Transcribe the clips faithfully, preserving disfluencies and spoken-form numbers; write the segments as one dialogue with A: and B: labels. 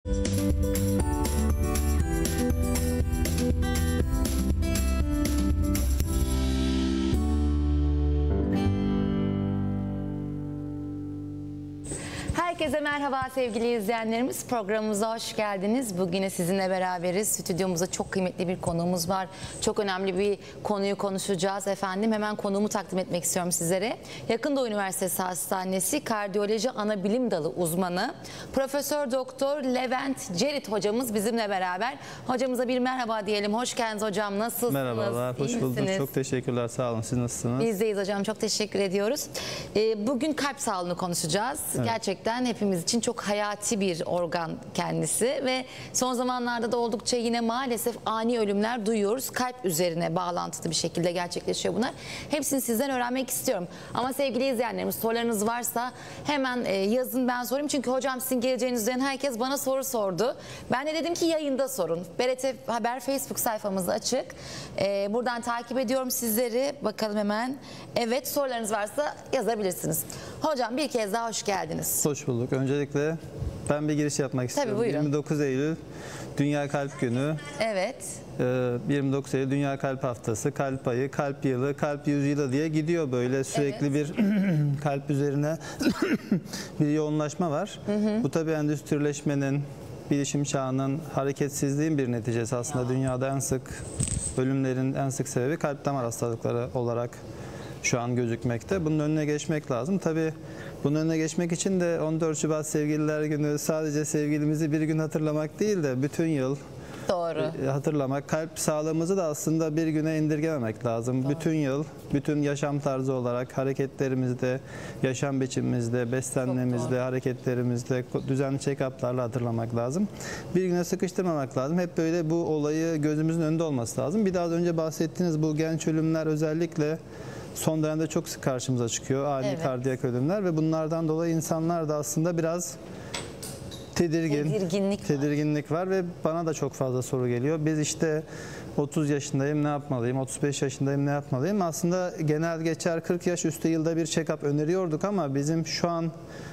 A: Herkese merhaba sevgili izleyenlerimiz. Programımıza hoş geldiniz. Bugün sizinle beraberiz. Stüdyomuzda çok kıymetli bir konuğumuz var. Çok önemli bir konuyu konuşacağız efendim. Hemen konuğumu takdim etmek istiyorum sizlere. Yakın Doğu Üniversitesi Hastanesi Kardiyoloji Anabilim Dalı uzmanı Profesör Doktor Levent Cerit hocamız bizimle beraber. Hocamıza bir merhaba diyelim. Hoş geldiniz hocam. Nasılsınız?
B: Merhabalar. Hoş bulduk. Çok teşekkürler. Sağ olun. Siz nasılsınız?
A: Bizdeyiz hocam. Çok teşekkür ediyoruz. Bugün kalp sağlığını konuşacağız. Evet. Gerçekten hepimiz için çok hayati bir organ kendisi ve son zamanlarda da oldukça yine maalesef ani ölümler duyuyoruz. Kalp üzerine bağlantılı bir şekilde gerçekleşiyor bunlar. Hepsini sizden öğrenmek istiyorum. Ama sevgili izleyenlerimiz, sorularınız varsa hemen yazın, ben sorayım. Çünkü hocam sizin geleceğiniz üzerine herkes bana soru sordu. Ben de dedim ki yayında sorun. B R T Haber Facebook sayfamız açık. Buradan takip ediyorum sizleri. Bakalım hemen. Evet, sorularınız varsa yazabilirsiniz. Hocam bir kez daha hoş geldiniz.
B: Hoş bulduk. Öncelikle ben bir giriş yapmak istiyorum.
A: Tabii, buyurun.
B: yirmi dokuz Eylül Dünya Kalp Günü.
A: Evet.
B: yirmi dokuz Eylül Dünya Kalp Haftası, Kalp Ayı, Kalp Yılı, Kalp Yüzyılı diye gidiyor böyle sürekli. Evet. Bir kalp üzerine bir yoğunlaşma var. Hı hı. Bu tabii endüstrileşmenin, bilişim çağının, hareketsizliğin bir neticesi aslında. Ya. Dünyada en sık ölümlerin en sık sebebi kalp damar hastalıkları olarak şu an gözükmekte. Bunun önüne geçmek lazım. Tabii bunun önüne geçmek için de on dört Şubat Sevgililer Günü sadece sevgilimizi bir gün hatırlamak değil de bütün yıl
A: Doğru.
B: hatırlamak. Kalp sağlığımızı da aslında bir güne indirgememek lazım. Doğru. Bütün yıl, bütün yaşam tarzı olarak hareketlerimizde, yaşam biçimimizde, beslenmemizde, hareketlerimizde, düzenli check-up'larla hatırlamak lazım. Bir güne sıkıştırmamak lazım. Hep böyle bu olayı gözümüzün önünde olması lazım. Bir daha az önce bahsettiğiniz bu genç ölümler özellikle son dönemde çok sık karşımıza çıkıyor. Ani evet. kardiyak ölümler ve bunlardan dolayı insanlar da aslında biraz tedirgin, tedirginlik, tedirginlik var. var ve bana da çok fazla soru geliyor. Biz işte otuz yaşındayım, ne yapmalıyım? otuz beş yaşındayım, ne yapmalıyım? Aslında genel geçer kırk yaş üstü yılda bir check-up öneriyorduk ama bizim şu an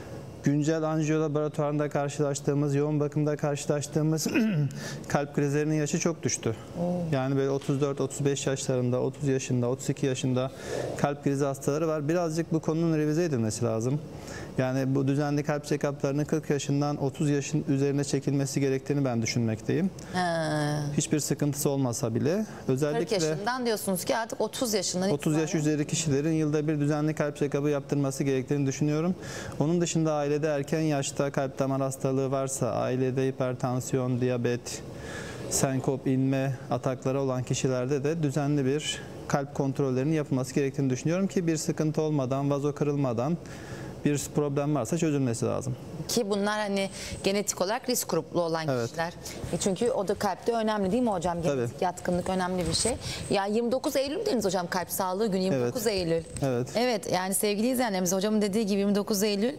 B: güncel anjiyo laboratuvarında karşılaştığımız, yoğun bakımda karşılaştığımız kalp krizlerinin yaşı çok düştü. Oo. Yani böyle otuz dört otuz beş yaşlarında, otuz yaşında, otuz iki yaşında kalp krizi hastaları var. Birazcık bu konunun revize edilmesi lazım. Yani bu düzenli kalp check-up'larının kırk yaşından otuz yaşın üzerine çekilmesi gerektiğini ben düşünmekteyim. Ha. Hiçbir sıkıntısı olmasa bile. Özellikle
A: kırk yaşından diyorsunuz ki artık otuz yaşından
B: otuz yaş üzeri kişilerin yılda bir düzenli kalp check-up'ı yaptırması gerektiğini düşünüyorum. Onun dışında ailede erken yaşta kalp damar hastalığı varsa, ailede hipertansiyon, diyabet, senkop, inme atakları olan kişilerde de düzenli bir kalp kontrollerinin yapılması gerektiğini düşünüyorum ki bir sıkıntı olmadan, vazo kırılmadan bir problem varsa çözülmesi lazım.
A: Ki bunlar hani genetik olarak risk gruplu olan evet. kişiler. E çünkü o da kalpte önemli değil mi hocam? Genetik Tabii. yatkınlık önemli bir şey. Ya yirmi dokuz Eylül dediniz hocam, kalp sağlığı günü yirmi dokuz evet. Eylül.
B: Evet.
A: Evet, yani sevgili izleyenlerimiz, hocamın dediği gibi yirmi dokuz Eylül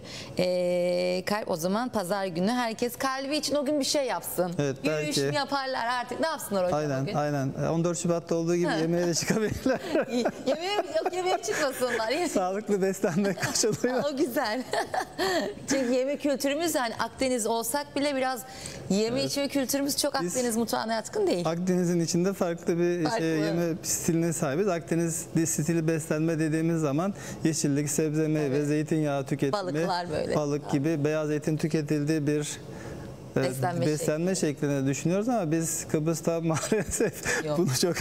A: e, kalp, o zaman pazar günü herkes kalbi için o gün bir şey yapsın. Evet, yürüyüş belki yaparlar artık, ne yapsınlar hocam
B: aynen,
A: o gün?
B: Aynen. on dört Şubat'ta olduğu gibi yemeğe de çıkabilirler.
A: yemeğe, yok yemeğe çıkmasınlar.
B: Sağlıklı beslenme koşuluyla.
A: O güzel. Çünkü yeme kültürümüz, yani Akdeniz olsak bile biraz yeme evet. içme kültürümüz çok Akdeniz Biz, mutfağına yatkın değil.
B: Akdeniz'in içinde farklı bir farklı. Şey, yeme stiline sahibiz. Akdeniz stili beslenme dediğimiz zaman yeşillik, sebze, meyve, evet. zeytinyağı tüketimi,
A: balıklar böyle.
B: Balık gibi beyaz etin tüketildiği bir beslenme, beslenme şekli. şeklinde düşünüyoruz ama biz Kıbrıs'ta maalesef Yok. bunu çok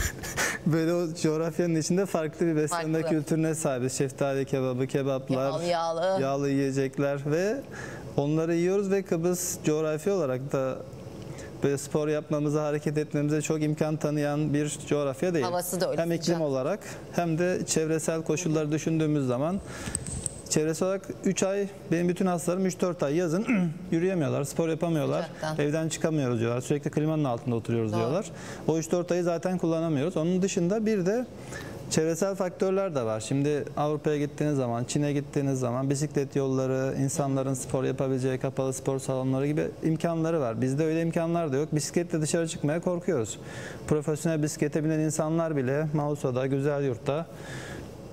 B: böyle o coğrafyanın içinde farklı bir beslenme farklı. kültürüne sahibiz. Şeftali kebabı, kebaplar,
A: yağlı, yağlı.
B: yağlı yiyecekler ve onları yiyoruz ve Kıbrıs coğrafi olarak da böyle spor yapmamıza, hareket etmemize çok imkan tanıyan bir coğrafya değil.
A: Havası da öyle.
B: Hem iklim olarak hem de çevresel koşulları düşündüğümüz zaman çevresel olarak üç ay, benim bütün hastalarım üç dört ay yazın yürüyemiyorlar, spor yapamıyorlar, Sıcaktan. evden çıkamıyoruz diyorlar, sürekli klimanın altında oturuyoruz Doğru. diyorlar. O üç dört ayı zaten kullanamıyoruz. Onun dışında bir de çevresel faktörler de var. Şimdi Avrupa'ya gittiğiniz zaman, Çin'e gittiğiniz zaman bisiklet yolları, insanların spor yapabileceği kapalı spor salonları gibi imkanları var. Bizde öyle imkanlar da yok. Bisikletle dışarı çıkmaya korkuyoruz. Profesyonel bisiklete binen insanlar bile Mausa'da, Güzelyurt'ta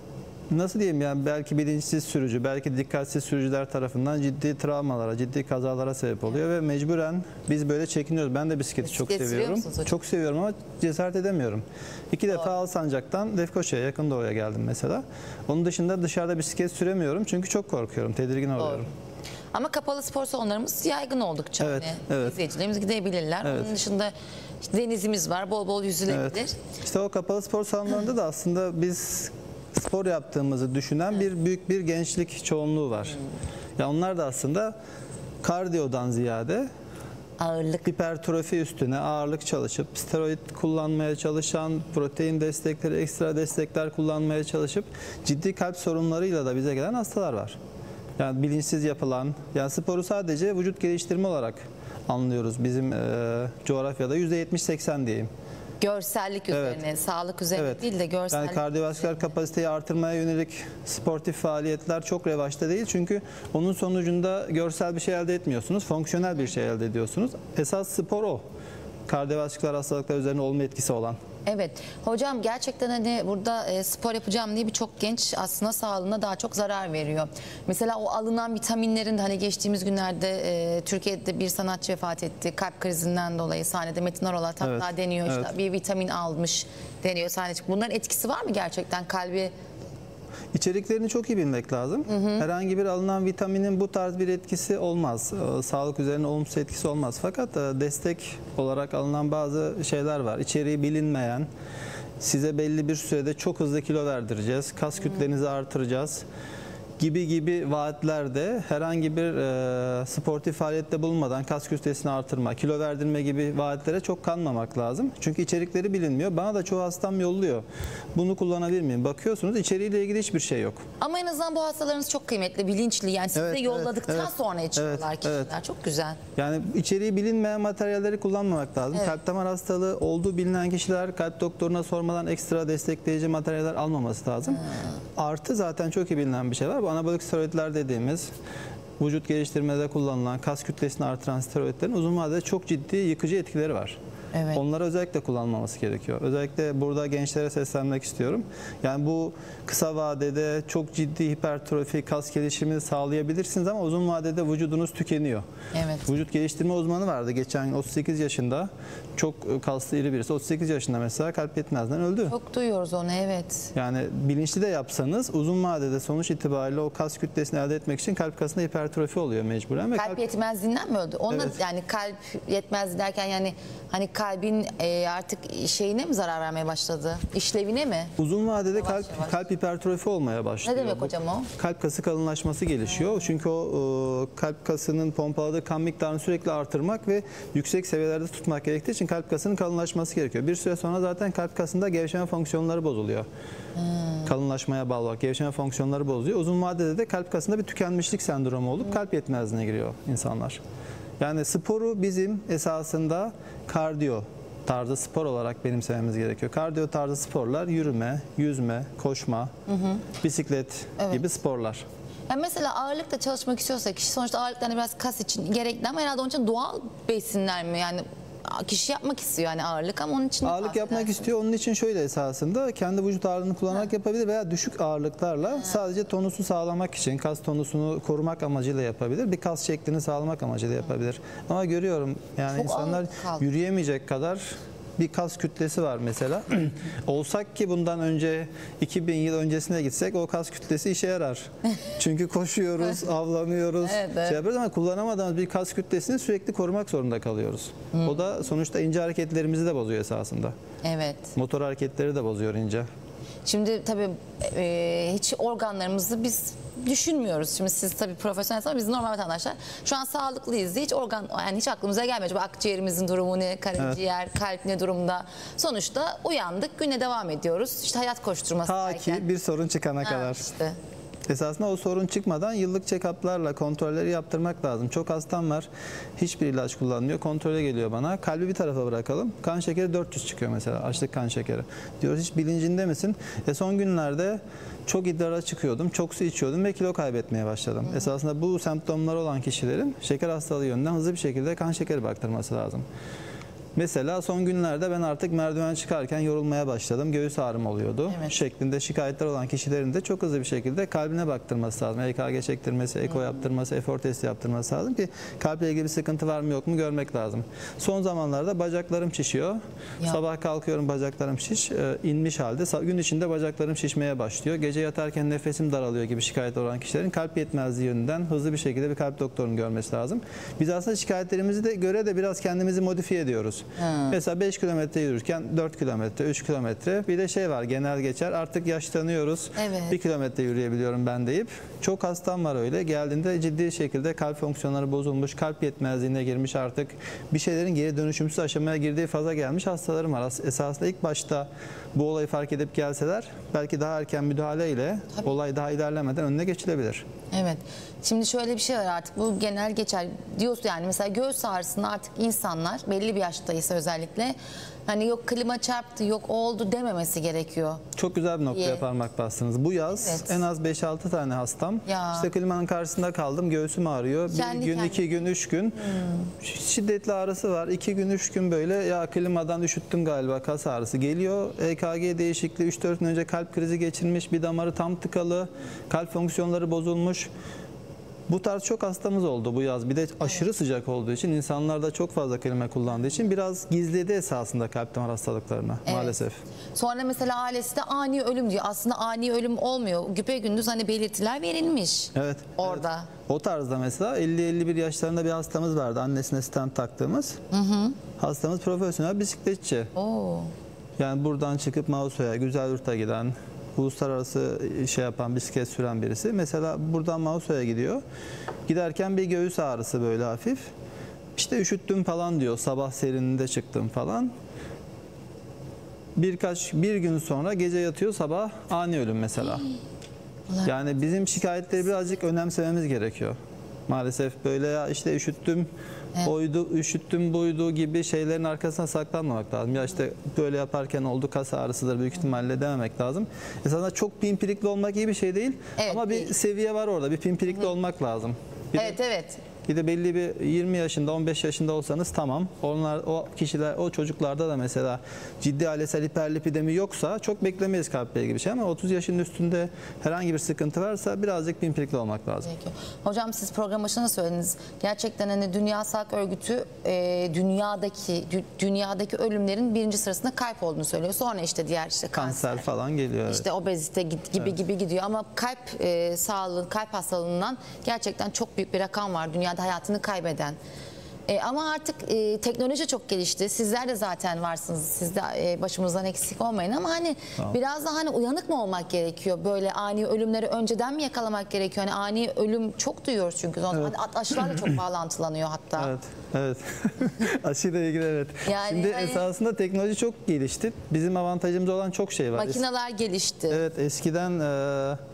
B: nasıl diyeyim, yani belki bilinçsiz sürücü, belki dikkatsiz sürücüler tarafından ciddi travmalara, ciddi kazalara sebep oluyor ve mecburen biz böyle çekiniyoruz. Ben de bisikleti çok
A: Bisiklet sürüyor
B: seviyorum.
A: musunuz hocam?
B: Çok seviyorum ama cesaret edemiyorum. İki defa Alsancak'tan Lefkoşa'ya, yakın doğuya geldim mesela. Onun dışında dışarıda bisiklet süremiyorum çünkü çok korkuyorum, tedirgin oluyorum.
A: Ama kapalı spor salonlarımız yaygın oldukça.
B: Evet,
A: hani
B: evet.
A: İzleyicilerimiz gidebilirler.
B: Evet.
A: Onun dışında işte denizimiz var, bol bol yüzülebilir.
B: Evet. İşte o kapalı spor salonlarında da aslında biz spor yaptığımızı düşünen bir büyük bir gençlik çoğunluğu var. Ya onlar da aslında kardiyodan ziyade
A: Ağırlık.
B: hipertrofi üstüne ağırlık çalışıp steroid kullanmaya çalışan, protein destekleri, ekstra destekler kullanmaya çalışıp ciddi kalp sorunlarıyla da bize gelen hastalar var. Yani bilinçsiz yapılan, yani sporu sadece vücut geliştirme olarak anlıyoruz bizim e, coğrafyada yüzde yetmiş seksen diyeyim.
A: Görsellik üzerine, sağlık üzerine
B: Evet.
A: değil de görsellik.
B: Yani kardiyovasküler kapasiteyi artırmaya yönelik sportif faaliyetler çok revaçta değil. Çünkü onun sonucunda görsel bir şey elde etmiyorsunuz. Fonksiyonel bir şey elde ediyorsunuz. Esas spor o. Kardiyovasküler hastalıklar üzerine olma etkisi olan.
A: Evet. Hocam gerçekten hani burada e, spor yapacağım diye birçok genç aslında sağlığına daha çok zarar veriyor. Mesela o alınan vitaminlerin de hani geçtiğimiz günlerde e, Türkiye'de bir sanatçı vefat etti. Kalp krizinden dolayı sahnede Metin Arolat hatta
B: Evet,
A: deniyor işte
B: evet.
A: bir vitamin almış deniyor sahnede. Bunların etkisi var mı gerçekten kalbi?
B: İçeriklerini çok iyi bilmek lazım. Hı hı. Herhangi bir alınan vitaminin bu tarz bir etkisi olmaz. Ee, Sağlık üzerine olumsuz etkisi olmaz. Fakat e, destek olarak alınan bazı şeyler var. İçeriği bilinmeyen, size belli bir sürede çok hızlı kilo verdireceğiz, kas kütlenizi artıracağız gibi gibi vaatlerde herhangi bir e, sportif faaliyette bulunmadan kas kütlesini artırma, kilo verdirme gibi vaatlere çok kanmamak lazım. Çünkü içerikleri bilinmiyor. Bana da çoğu hastam yolluyor. Bunu kullanabilir miyim? Bakıyorsunuz içeriğiyle ilgili hiçbir şey yok.
A: Ama en azından bu hastalarınız çok kıymetli, bilinçli. Yani size
B: Evet, evet,
A: yolladıktan
B: evet.
A: sonra içiyorlar
B: Evet,
A: kişiler.
B: evet.
A: Çok güzel.
B: Yani içeriği bilinmeyen materyalleri kullanmamak lazım.
A: Evet.
B: Kalp damar hastalığı olduğu bilinen kişiler kalp doktoruna sormadan ekstra destekleyici materyaller almaması lazım. Hmm. Artı zaten çok iyi bilinen bir şey var. Bu anabolik steroidler dediğimiz vücut geliştirmede kullanılan kas kütlesini artıran steroidlerin uzun vadede çok ciddi yıkıcı etkileri var.
A: Evet.
B: Onları özellikle kullanmaması gerekiyor. Özellikle burada gençlere seslenmek istiyorum. Yani bu kısa vadede çok ciddi hipertrofi, kas gelişimini sağlayabilirsiniz ama uzun vadede vücudunuz tükeniyor.
A: Evet.
B: Vücut geliştirme uzmanı vardı geçen gün otuz sekiz yaşında. Çok kaslı iri birisi. otuz sekiz yaşında mesela kalp yetmezliğinden öldü.
A: Çok duyuyoruz onu, evet.
B: Yani bilinçli de yapsanız uzun vadede sonuç itibariyle o kas kütlesini elde etmek için kalp kasında hipertrofi oluyor mecburen. Ve
A: Kalp,
B: kalp
A: yetmezliğinden mi öldü? Onunla
B: Evet.
A: yani kalp yetmezliği derken yani hani kalbin e, artık şeyine mi zarar vermeye başladı? İşlevine mi?
B: Uzun vadede
A: Yavaş
B: kalp
A: yavaş.
B: kalp hipertrofi olmaya başlıyor.
A: Ne demek
B: Bu
A: hocam o?
B: Kalp kası kalınlaşması gelişiyor. Çünkü o e, kalp kasının pompaladığı kan miktarını sürekli artırmak ve yüksek seviyelerde tutmak gerektiği için kalp kasının kalınlaşması gerekiyor. Bir süre sonra zaten kalp kasında gevşeme fonksiyonları bozuluyor. Hmm. Kalınlaşmaya bağlı olarak gevşeme fonksiyonları bozuluyor. Uzun vadede de kalp kasında bir tükenmişlik sendromu olup hmm. kalp yetmezliğine giriyor insanlar. Yani sporu bizim esasında kardiyo tarzı spor olarak benimsememiz gerekiyor. Kardiyo tarzı sporlar yürüme, yüzme, koşma, hı hı. bisiklet
A: Evet.
B: gibi sporlar.
A: Yani mesela ağırlıkla çalışmak istiyorsa kişi sonuçta ağırlıklarını biraz kas için gerekli ama herhalde onun için doğal besinler mi? Yani kişi yapmak istiyor yani ağırlık ama onun için
B: Ağırlık yapmak istiyor. Onun için şöyle esasında kendi vücut ağırlığını kullanarak ha. yapabilir veya düşük ağırlıklarla ha. sadece tonusu sağlamak için, kas tonusunu korumak amacıyla yapabilir. Bir kas şeklini sağlamak amacıyla yapabilir. Ama görüyorum yani
A: Çok
B: insanlar yürüyemeyecek kadar bir kas kütlesi var mesela. Olsak ki bundan önce iki bin yıl öncesine gitsek o kas kütlesi işe yarar. Çünkü koşuyoruz, avlanıyoruz,
A: evet, evet.
B: şey yapıyoruz ama kullanamadığımız bir kas kütlesini sürekli korumak zorunda kalıyoruz. Hmm. O da sonuçta ince hareketlerimizi de bozuyor esasında.
A: Evet.
B: Motor hareketleri de bozuyor ince.
A: Şimdi tabii e, hiç organlarımızı biz düşünmüyoruz. Şimdi siz tabii profesyonelsiniz ama biz normal vatandaşlar şu an sağlıklıyız diye hiç organ yani hiç aklımıza gelmiyor. Acaba akciğerimizin durumu ne, karaciğer, evet. kalp ne durumda? Sonuçta uyandık, güne devam ediyoruz. İşte hayat koşturması
B: Ta
A: derken.
B: ki bir sorun çıkana
A: ha,
B: kadar.
A: işte.
B: Esasında o sorun çıkmadan yıllık check-up'larla kontrolleri yaptırmak lazım. Çok hastam var. Hiçbir ilaç kullanmıyor. Kontrole geliyor bana. Kalbi bir tarafa bırakalım. Kan şekeri dört yüz çıkıyor mesela. Açlık kan şekeri. Diyoruz hiç bilincinde misin? E son günlerde çok idrara çıkıyordum. Çok su içiyordum ve kilo kaybetmeye başladım. Hmm. Esasında bu semptomları olan kişilerin şeker hastalığı yönünden hızlı bir şekilde kan şekeri baktırması lazım. Mesela son günlerde ben artık merdiven çıkarken yorulmaya başladım. Göğüs ağrım oluyordu.
A: Evet.
B: Şeklinde şikayetler olan kişilerin de çok hızlı bir şekilde kalbine baktırması lazım. E K G çektirmesi, eko yaptırması, efor testi yaptırması lazım ki kalple ilgili bir sıkıntı var mı yok mu görmek lazım. Son zamanlarda bacaklarım şişiyor.
A: Ya.
B: Sabah kalkıyorum bacaklarım şiş, e, inmiş halde. Sa- Gün içinde bacaklarım şişmeye başlıyor. Gece yatarken nefesim daralıyor gibi şikayet olan kişilerin kalp yetmezliği yönünden hızlı bir şekilde bir kalp doktorunun görmesi lazım. Biz aslında şikayetlerimizi de göre de biraz kendimizi modifiye ediyoruz. Mesela beş kilometre yürürken dört kilometre, üç kilometre. Bir de şey var, genel geçer. Artık yaşlanıyoruz.
A: Evet.
B: bir kilometre yürüyebiliyorum ben deyip. Çok hastam var öyle. Geldiğinde ciddi şekilde kalp fonksiyonları bozulmuş, kalp yetmezliğine girmiş artık. Bir şeylerin geri dönüşümsüz aşamaya girdiği faza gelmiş hastalarım var. Esasında ilk başta bu olayı fark edip gelseler belki daha erken müdahaleyle
A: Tabii.
B: olay daha ilerlemeden önüne geçilebilir.
A: Evet. Şimdi şöyle bir şey var artık, bu genel geçer diyorsun, yani mesela göğüs ağrısında artık insanlar belli bir yaştaysa özellikle hani yok klima çarptı, yok oldu dememesi gerekiyor.
B: Çok güzel bir noktaya
A: Diye.
B: parmak bastınız. Bu yaz
A: Evet.
B: en az beş altı tane hastam.
A: Ya.
B: İşte klimanın karşısında kaldım, göğsüm ağrıyor.
A: Kendi
B: bir gün,
A: kendine.
B: iki gün, üç gün. Şiddetli ağrısı var. iki gün, üç gün böyle ya klimadan üşüttüm galiba, kas ağrısı geliyor. E K G değişikliği, üç dört gün önce kalp krizi geçirmiş, bir damarı tam tıkalı, kalp fonksiyonları bozulmuş. Bu tarz çok hastamız oldu bu yaz. Bir de aşırı sıcak olduğu için, insanlar da çok fazla klima kullandığı için biraz gizledi esasında kalp damar hastalıklarını
A: Evet.
B: maalesef.
A: Sonra mesela ailesi de ani ölüm diyor. Aslında ani ölüm olmuyor. Güpegündüz hani belirtiler verilmiş.
B: Evet.
A: Orada.
B: evet. O tarzda mesela elli elli bir yaşlarında bir hastamız vardı. Annesine stent taktığımız. Hı hı. Hastamız profesyonel bisikletçi.
A: Oo.
B: Yani buradan çıkıp Mauso'ya, Güzelyurt'a giden, uluslararası şey yapan, bisiklet süren birisi. Mesela buradan Mauso'ya gidiyor. Giderken bir göğüs ağrısı böyle hafif. İşte üşüttüm falan diyor. Sabah serininde çıktım falan. Birkaç bir gün sonra gece yatıyor, sabah ani ölüm mesela. Yani bizim şikayetleri birazcık önemsememiz gerekiyor. Maalesef böyle ya işte üşüttüm,
A: Evet.
B: oydu, üşüttüm, buydu gibi şeylerin arkasına saklanmamak lazım. Ya işte böyle yaparken oldu, kas ağrısıdır büyük ihtimalle dememek lazım. Esasında çok pimpirikli olmak iyi bir şey değil.
A: Evet,
B: Ama bir
A: değil.
B: seviye var orada. Bir pimpirikli olmak lazım. Bir de-
A: Evet evet.
B: Bir de belli bir yirmi yaşında, on beş yaşında olsanız tamam. Onlar, o kişiler, o çocuklarda da mesela ciddi ailesel hiperlipidemi yoksa çok beklemeyiz kalple ilgili bir şey, ama otuz yaşın üstünde herhangi bir sıkıntı varsa birazcık pimpirikli olmak lazım.
A: Peki. Hocam siz program başında söylediniz. Gerçekten hani Dünya Sağlık Örgütü e, dünyadaki dü- dünyadaki ölümlerin birinci sırasında kalp olduğunu söylüyor. Sonra işte diğer işte kanser,
B: Kanser falan geliyor. evet.
A: işte obezite git- gibi gibi gidiyor, ama kalp e, sağlığı, kalp hastalığından gerçekten çok büyük bir rakam var dünyada hayatını kaybeden. E, ama artık e, teknoloji çok gelişti. Sizler de zaten varsınız. Siz de e, başımızdan eksik olmayın, ama hani
B: Tamam.
A: biraz daha hani uyanık mı olmak gerekiyor? Böyle ani ölümleri önceden mi yakalamak gerekiyor? Hani ani ölüm çok duyuyoruz çünkü.
B: Evet.
A: Hani aşılarla çok bağlantılanıyor hatta.
B: Evet, evet. Aşıyla ilgili evet.
A: Yani
B: Şimdi
A: hani-
B: esasında teknoloji çok gelişti. Bizim avantajımız olan çok şey var. Es-
A: Makineler gelişti.
B: Evet, eskiden e,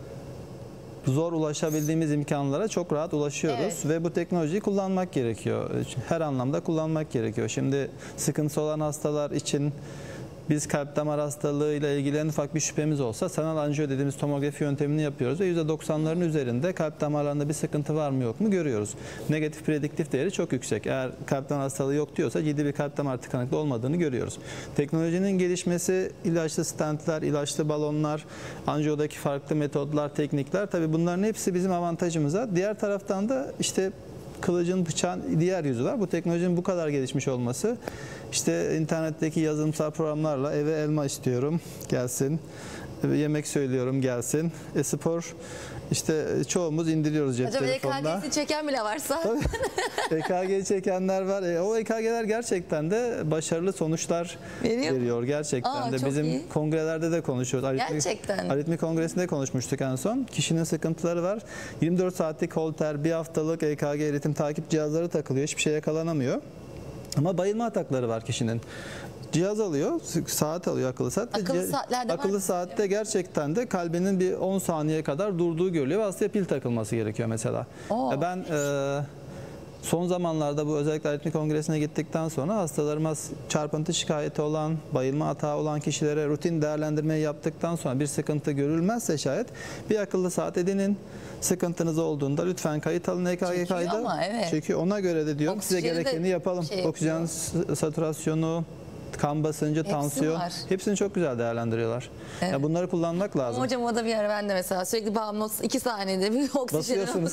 B: zor ulaşabildiğimiz imkanlara çok rahat ulaşıyoruz
A: Evet.
B: ve bu teknolojiyi kullanmak gerekiyor. Her anlamda kullanmak gerekiyor. Şimdi sıkıntısı olan hastalar için biz kalp damar hastalığıyla ilgili en ufak bir şüphemiz olsa sanal anjiyo dediğimiz tomografi yöntemini yapıyoruz ve yüzde doksanların üzerinde kalp damarlarında bir sıkıntı var mı yok mu görüyoruz. Negatif prediktif değeri çok yüksek. Eğer kalp damar hastalığı yok diyorsa ciddi bir kalp damar tıkanıklığı olmadığını görüyoruz. Teknolojinin gelişmesi, ilaçlı stentler, ilaçlı balonlar, anjiyodaki farklı metodlar, teknikler, tabii bunların hepsi bizim avantajımıza. Diğer taraftan da işte kılıcın bıçağın diğer yüzü var. Bu teknolojinin bu kadar gelişmiş olması. İşte internetteki yazılımsal programlarla eve elma istiyorum gelsin. Eve yemek söylüyorum gelsin. E spor işte çoğumuz indiriyoruz cep
A: Hocam
B: telefonuna.
A: E K G'si çeken bile varsa.
B: E K G çekenler var. E, o E K G'ler gerçekten de başarılı sonuçlar
A: Veriyor mu?
B: veriyor gerçekten
A: Aa,
B: de.
A: çok
B: Bizim
A: iyi.
B: kongrelerde de konuşuyoruz. Aritmi,
A: Gerçekten.
B: Aritmi kongresinde konuşmuştuk en son. Kişinin sıkıntıları var. yirmi dört saatlik holter, bir haftalık E K G ritim takip cihazları takılıyor. Hiçbir şey yakalanamıyor. Ama bayılma atakları var kişinin. Cihaz alıyor, saat alıyor, akıllı saat.
A: Akıllı
B: Ce-
A: saatlerde var
B: Akıllı
A: mı?
B: saatte gerçekten de kalbinin bir on saniye kadar durduğu görülüyor ve hastaya pil takılması gerekiyor mesela.
A: Oo.
B: E Ben e, Son zamanlarda bu özellikle aritmi kongresine gittikten sonra hastalarımız çarpıntı şikayeti olan, bayılma hata olan kişilere rutin değerlendirmeyi yaptıktan sonra bir sıkıntı görülmezse şayet bir akıllı saat edinin. Sıkıntınız olduğunda lütfen kayıt alın E K G
A: Çekiyor
B: kaydı.
A: ama, evet.
B: Çünkü ona göre de diyorum size
A: Oksijeni de
B: gerekeni yapalım.
A: şey yapıyor.
B: Oksijen satürasyonu, kan basıncı,
A: Hepsi
B: tansiyon
A: var.
B: hepsini çok güzel değerlendiriyorlar.
A: Evet.
B: Ya bunları kullanmak lazım.
A: Hocam o da bir ara ben de mesela sürekli bağımlı iki saniyede bir oksijen
B: Basıyorsunuz.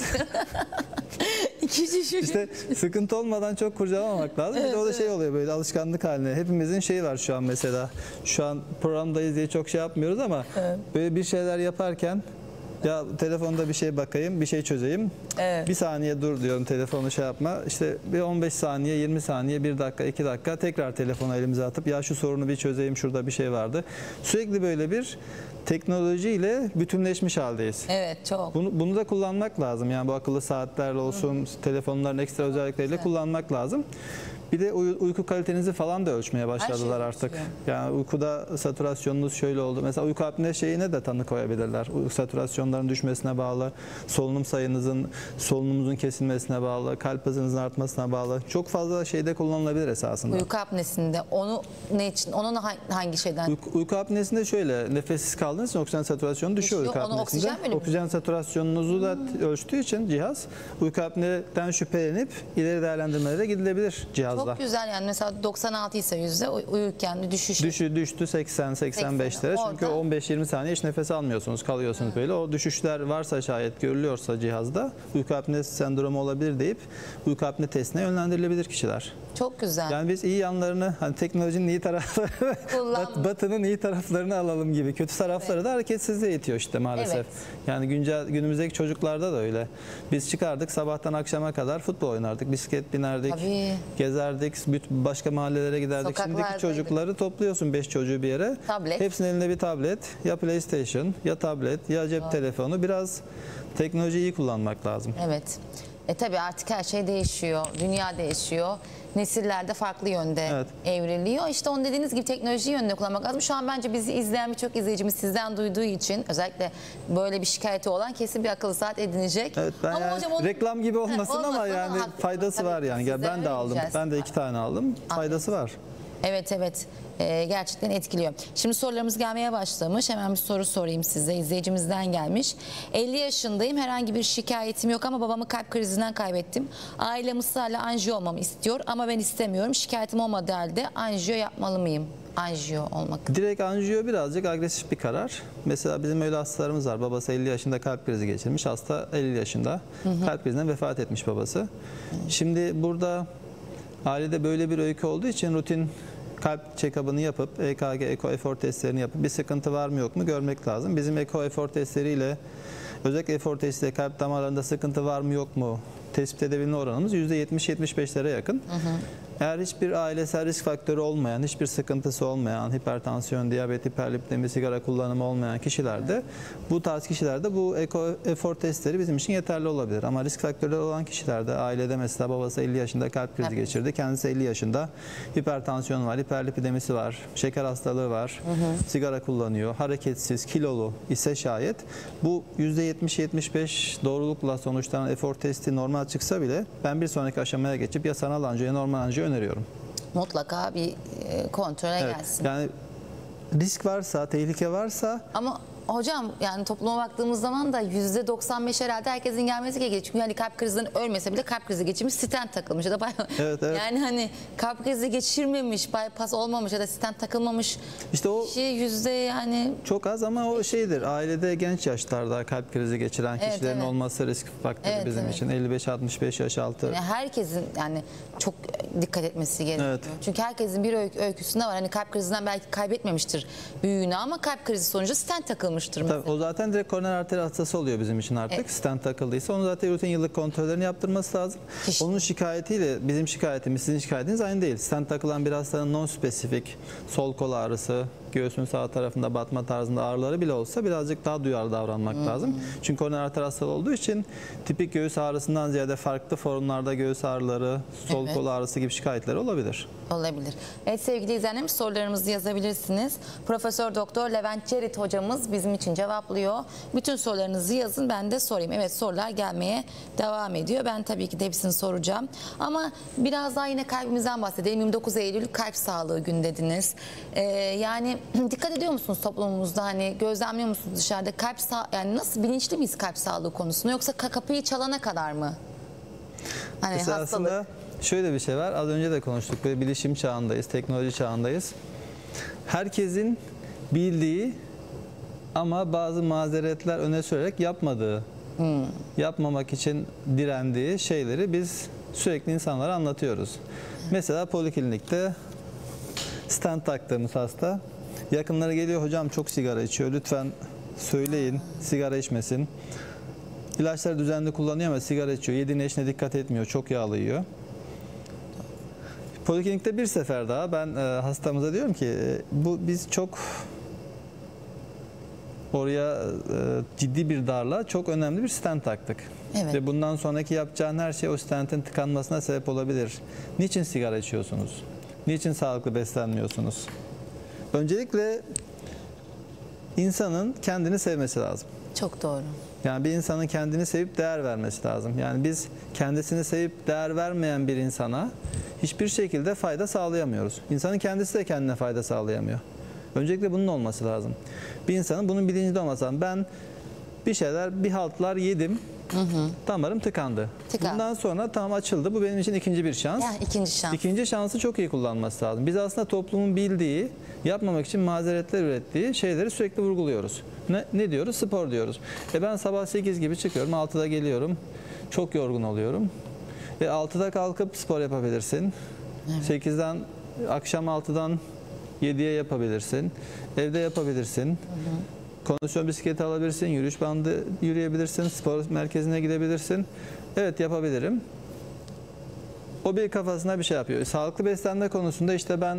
A: İki şiş.
B: İşte sıkıntı olmadan çok kurcalamamak lazım. Bir de o da şey oluyor böyle alışkanlık haline. Hepimizin şeyi var şu an mesela. Şu an programdayız diye çok şey yapmıyoruz ama
A: Evet.
B: böyle bir şeyler yaparken ya telefonda bir şey bakayım, bir şey çözeyim.
A: Evet.
B: Bir saniye dur diyorum telefonu şey yapma. İşte bir on beş saniye, yirmi saniye, bir dakika, iki dakika tekrar telefonu elimize atıp ya şu sorunu bir çözeyim, şurada bir şey vardı. Sürekli böyle bir teknolojiyle bütünleşmiş haldeyiz.
A: Evet, çok.
B: Bunu, bunu da kullanmak lazım. Yani bu akıllı saatlerle olsun, telefonların ekstra özellikleriyle kullanmak lazım. Bir de uy- uyku kalitenizi falan da ölçmeye başladılar
A: şey
B: artık.
A: ölçüyor.
B: Yani uykuda satürasyonunuz şöyle oldu. Mesela uyku apne şeyine de tanı koyabilirler. Uyku satürasyonların düşmesine bağlı, solunum sayınızın, solunumunuzun kesilmesine bağlı, kalp hızınızın artmasına bağlı. Çok fazla şeyde kullanılabilir esasında.
A: Uyku apnesinde onu ne için? Onun ha- hangi şeyden?
B: Uyku, uyku apnesinde şöyle nefessiz kaldığınız için oksijen satürasyonu düşüyor
A: Düşüyor.
B: uyku
A: Onu
B: apnesinde.
A: oksijen mi?
B: Oksijen satürasyonunuzu da ölçtüğü için cihaz uyku apneden şüphelenip ileri değerlendirmelere gidilebilir cihazla.
A: Çok güzel yani mesela doksan altı ise yüzde uy- uyurken düşüş.
B: Düşü düştü seksen seksen beşlere çünkü
A: Orada-
B: on beş yirmi saniye hiç nefes almıyorsunuz, kalıyorsunuz böyle. O düşüşler varsa şayet görülüyorsa cihazda uyku apnesi sendromu olabilir deyip uyku apne testine yönlendirilebilir kişiler.
A: Çok güzel.
B: Yani biz iyi yanlarını, hani teknolojinin iyi tarafları,
A: Kullan-
B: bat- batının iyi taraflarını alalım gibi. Kötü tarafları da hareketsizliğe itiyor işte maalesef.
A: Evet.
B: Yani güncel günümüzdeki çocuklarda da öyle. Biz çıkardık sabahtan akşama kadar futbol oynardık, bisiklet binerdik,
A: Tabii.
B: gezerdik, büt- başka mahallelere giderdik. Şimdiki
A: Sokaklardaydık.
B: çocukları topluyorsun beş çocuğu bir yere.
A: Tablet.
B: Hepsinin elinde bir tablet, ya PlayStation, ya tablet, ya cep telefonu. Biraz teknolojiyi iyi kullanmak lazım.
A: Evet. E tabii artık her şey değişiyor. Dünya değişiyor. Nesiller de farklı yönde
B: Evet.
A: evriliyor. İşte onun dediğiniz gibi teknoloji yönünde kullanmak lazım. Şu an bence bizi izleyen birçok izleyicimiz sizden duyduğu için özellikle böyle bir şikayeti olan kesin bir akıllı saat edinecek.
B: Evet, ben
A: Ama
B: yani
A: hocam onun-
B: reklam gibi olmasın,
A: Heh, olmasın
B: ama
A: ama
B: yani
A: haklı.
B: faydası
A: Tabii
B: var yani. Ya
A: sizden
B: ben de aldım.
A: öğreneceğiz.
B: Ben de iki tane aldım. Faydası var.
A: Evet evet. Ee, gerçekten etkiliyor. Şimdi sorularımız gelmeye başlamış. Hemen bir soru sorayım size. İzleyicimizden gelmiş. elli yaşındayım. Herhangi bir şikayetim yok ama babamı kalp krizinden kaybettim. Ailem ısrarla anjiyo olmamı istiyor ama ben istemiyorum. Şikayetim olmadığı halde anjiyo yapmalı mıyım? Anjiyo olmak.
B: Direkt anjiyo birazcık agresif bir karar. Mesela bizim öyle hastalarımız var. Babası elli yaşında kalp krizi geçirmiş. Hasta elli yaşında. Kalp krizinden vefat etmiş babası. Şimdi burada ailede böyle bir öykü olduğu için rutin kalp check-up'ını yapıp E K G, eko efor testlerini yapıp bir sıkıntı var mı yok mu görmek lazım. Bizim eko efor testleriyle, özellikle efor testiyle kalp damarlarında sıkıntı var mı yok mu tespit edebilme oranımız yüzde yetmiş yetmiş beşlere yakın. Hı hı. Eğer hiçbir ailesel risk faktörü olmayan, hiçbir sıkıntısı olmayan, hipertansiyon, diyabet, hiperlipidemi, sigara kullanımı olmayan kişilerde, bu tarz kişilerde bu eko efor testleri bizim için yeterli olabilir. Ama risk faktörleri olan kişilerde, ailede mesela babası elli yaşında kalp krizi
A: Evet.
B: geçirdi, kendisi elli yaşında, hipertansiyon var, hiperlipidemisi var, şeker hastalığı var, hı hı. sigara kullanıyor, hareketsiz, kilolu ise şayet bu yüzde yetmiş yetmiş beş doğrulukla sonuçlanan efor testi normal çıksa bile ben bir sonraki aşamaya geçip ya sanal anjiyo ya normal anjiyo öneriyorum.
A: Mutlaka bir e, kontrole
B: Evet,
A: gelsin.
B: yani risk varsa, tehlike varsa
A: Ama hocam yani topluma baktığımız zaman da yüzde doksan beş herhalde herkesin gelmesi gerekiyor. Çünkü hani kalp krizinden ölmese bile kalp krizi geçirmiş, stent takılmış ya da bay-
B: Evet, evet.
A: yani hani kalp krizi geçirmemiş, bypass olmamış ya da stent takılmamış
B: işte o
A: kişi yüzde yani
B: çok az, ama o şeydir. Ailede genç yaşlarda kalp krizi geçiren
A: Evet,
B: kişilerin
A: evet.
B: olması risk faktörü
A: Evet,
B: bizim
A: evet.
B: için. elli beş altmış beş yaş altı.
A: Yani herkesin yani çok dikkat etmesi gerekiyor.
B: Evet.
A: Çünkü herkesin bir öykü, öyküsünde var. Hani kalp krizinden belki kaybetmemiştir büyüğünü ama kalp krizi sonucu stent takılmıştır mesela.
B: Tabii, o zaten direkt koroner arteri hastası oluyor bizim için artık.
A: Evet.
B: Stent takıldıysa onu zaten rutin yıllık kontrollerini yaptırması lazım.
A: Kişi-
B: Onun şikayetiyle bizim şikayetimiz, sizin şikayetiniz aynı değil. Stent takılan bir hastanın non-spesifik sol kol ağrısı, göğsün sağ tarafında batma tarzında ağrıları bile olsa birazcık daha duyarlı davranmak
A: Hmm.
B: lazım. Çünkü koroner arter hastalığı olduğu için tipik göğüs ağrısından ziyade farklı formlarda göğüs ağrıları, sol
A: Evet.
B: kol ağrısı gibi şikayetler olabilir.
A: Olabilir. Evet sevgili izleyenlerimiz, sorularımızı yazabilirsiniz. Profesör Doktor Levent Cerit hocamız bizim için cevaplıyor. Bütün sorularınızı yazın, ben de sorayım. Evet, sorular gelmeye devam ediyor. Ben tabii ki de hepsini soracağım. Ama biraz daha yine kalbimizden bahsedelim. yirmi dokuz Eylül Kalp Sağlığı Günü dediniz. Ee, yani dikkat ediyor musunuz toplumumuzda, hani gözlemliyor musunuz dışarıda kalp sağ yani nasıl, bilinçli miyiz kalp sağlığı konusunda, yoksa ka- kapıyı çalana kadar mı? Hani
B: Esasında
A: hastalık.
B: şöyle bir şey var. Az önce de konuştuk. Böyle bilişim çağındayız, teknoloji çağındayız. Herkesin bildiği ama bazı mazeretler öne sürerek yapmadığı,
A: Hmm.
B: yapmamak için direndiği şeyleri biz sürekli insanlara anlatıyoruz. Mesela poliklinikte stent taktığımız hasta, yakınları geliyor, hocam çok sigara içiyor, lütfen söyleyin sigara içmesin. İlaçları düzenli kullanıyor ama sigara içiyor, yediğine içine dikkat etmiyor, çok yağlı yiyor. Poliklinikte bir sefer daha ben e, hastamıza diyorum ki e, bu biz çok oraya e, ciddi bir darla çok önemli bir stent taktık.
A: Evet.
B: Ve bundan sonraki yapacağın her şey o stentin tıkanmasına sebep olabilir. Niçin sigara içiyorsunuz? Niçin sağlıklı beslenmiyorsunuz? Öncelikle insanın kendini sevmesi lazım.
A: Çok doğru.
B: Yani bir insanın kendini sevip değer vermesi lazım. Yani biz kendisini sevip değer vermeyen bir insana hiçbir şekilde fayda sağlayamıyoruz. İnsanın kendisi de kendine fayda sağlayamıyor. Öncelikle bunun olması lazım. Bir insanın bunun bilincinde olması lazım. Ben bir şeyler, bir haltlar yedim, hı hı. damarım tıkandı.
A: Tıkan.
B: Bundan sonra tam açıldı. Bu benim için ikinci bir şans.
A: Yani ikinci şans.
B: İkinci şansı çok iyi kullanması lazım. Biz aslında toplumun bildiği, yapmamak için mazeretler ürettiği şeyleri sürekli vurguluyoruz. Ne, ne diyoruz? Spor diyoruz. E ben sabah sekiz gibi çıkıyorum, altıda geliyorum. Çok yorgun oluyorum. E altıda kalkıp spor yapabilirsin. Evet. sekizden, akşam altıdan yediye yapabilirsin. Evde yapabilirsin. Hı hı. Kondisyon bisikleti alabilirsin, yürüyüş bandı yürüyebilirsin, spor merkezine gidebilirsin. Evet, yapabilirim. O bir kafasına bir şey yapıyor. Sağlıklı beslenme konusunda işte ben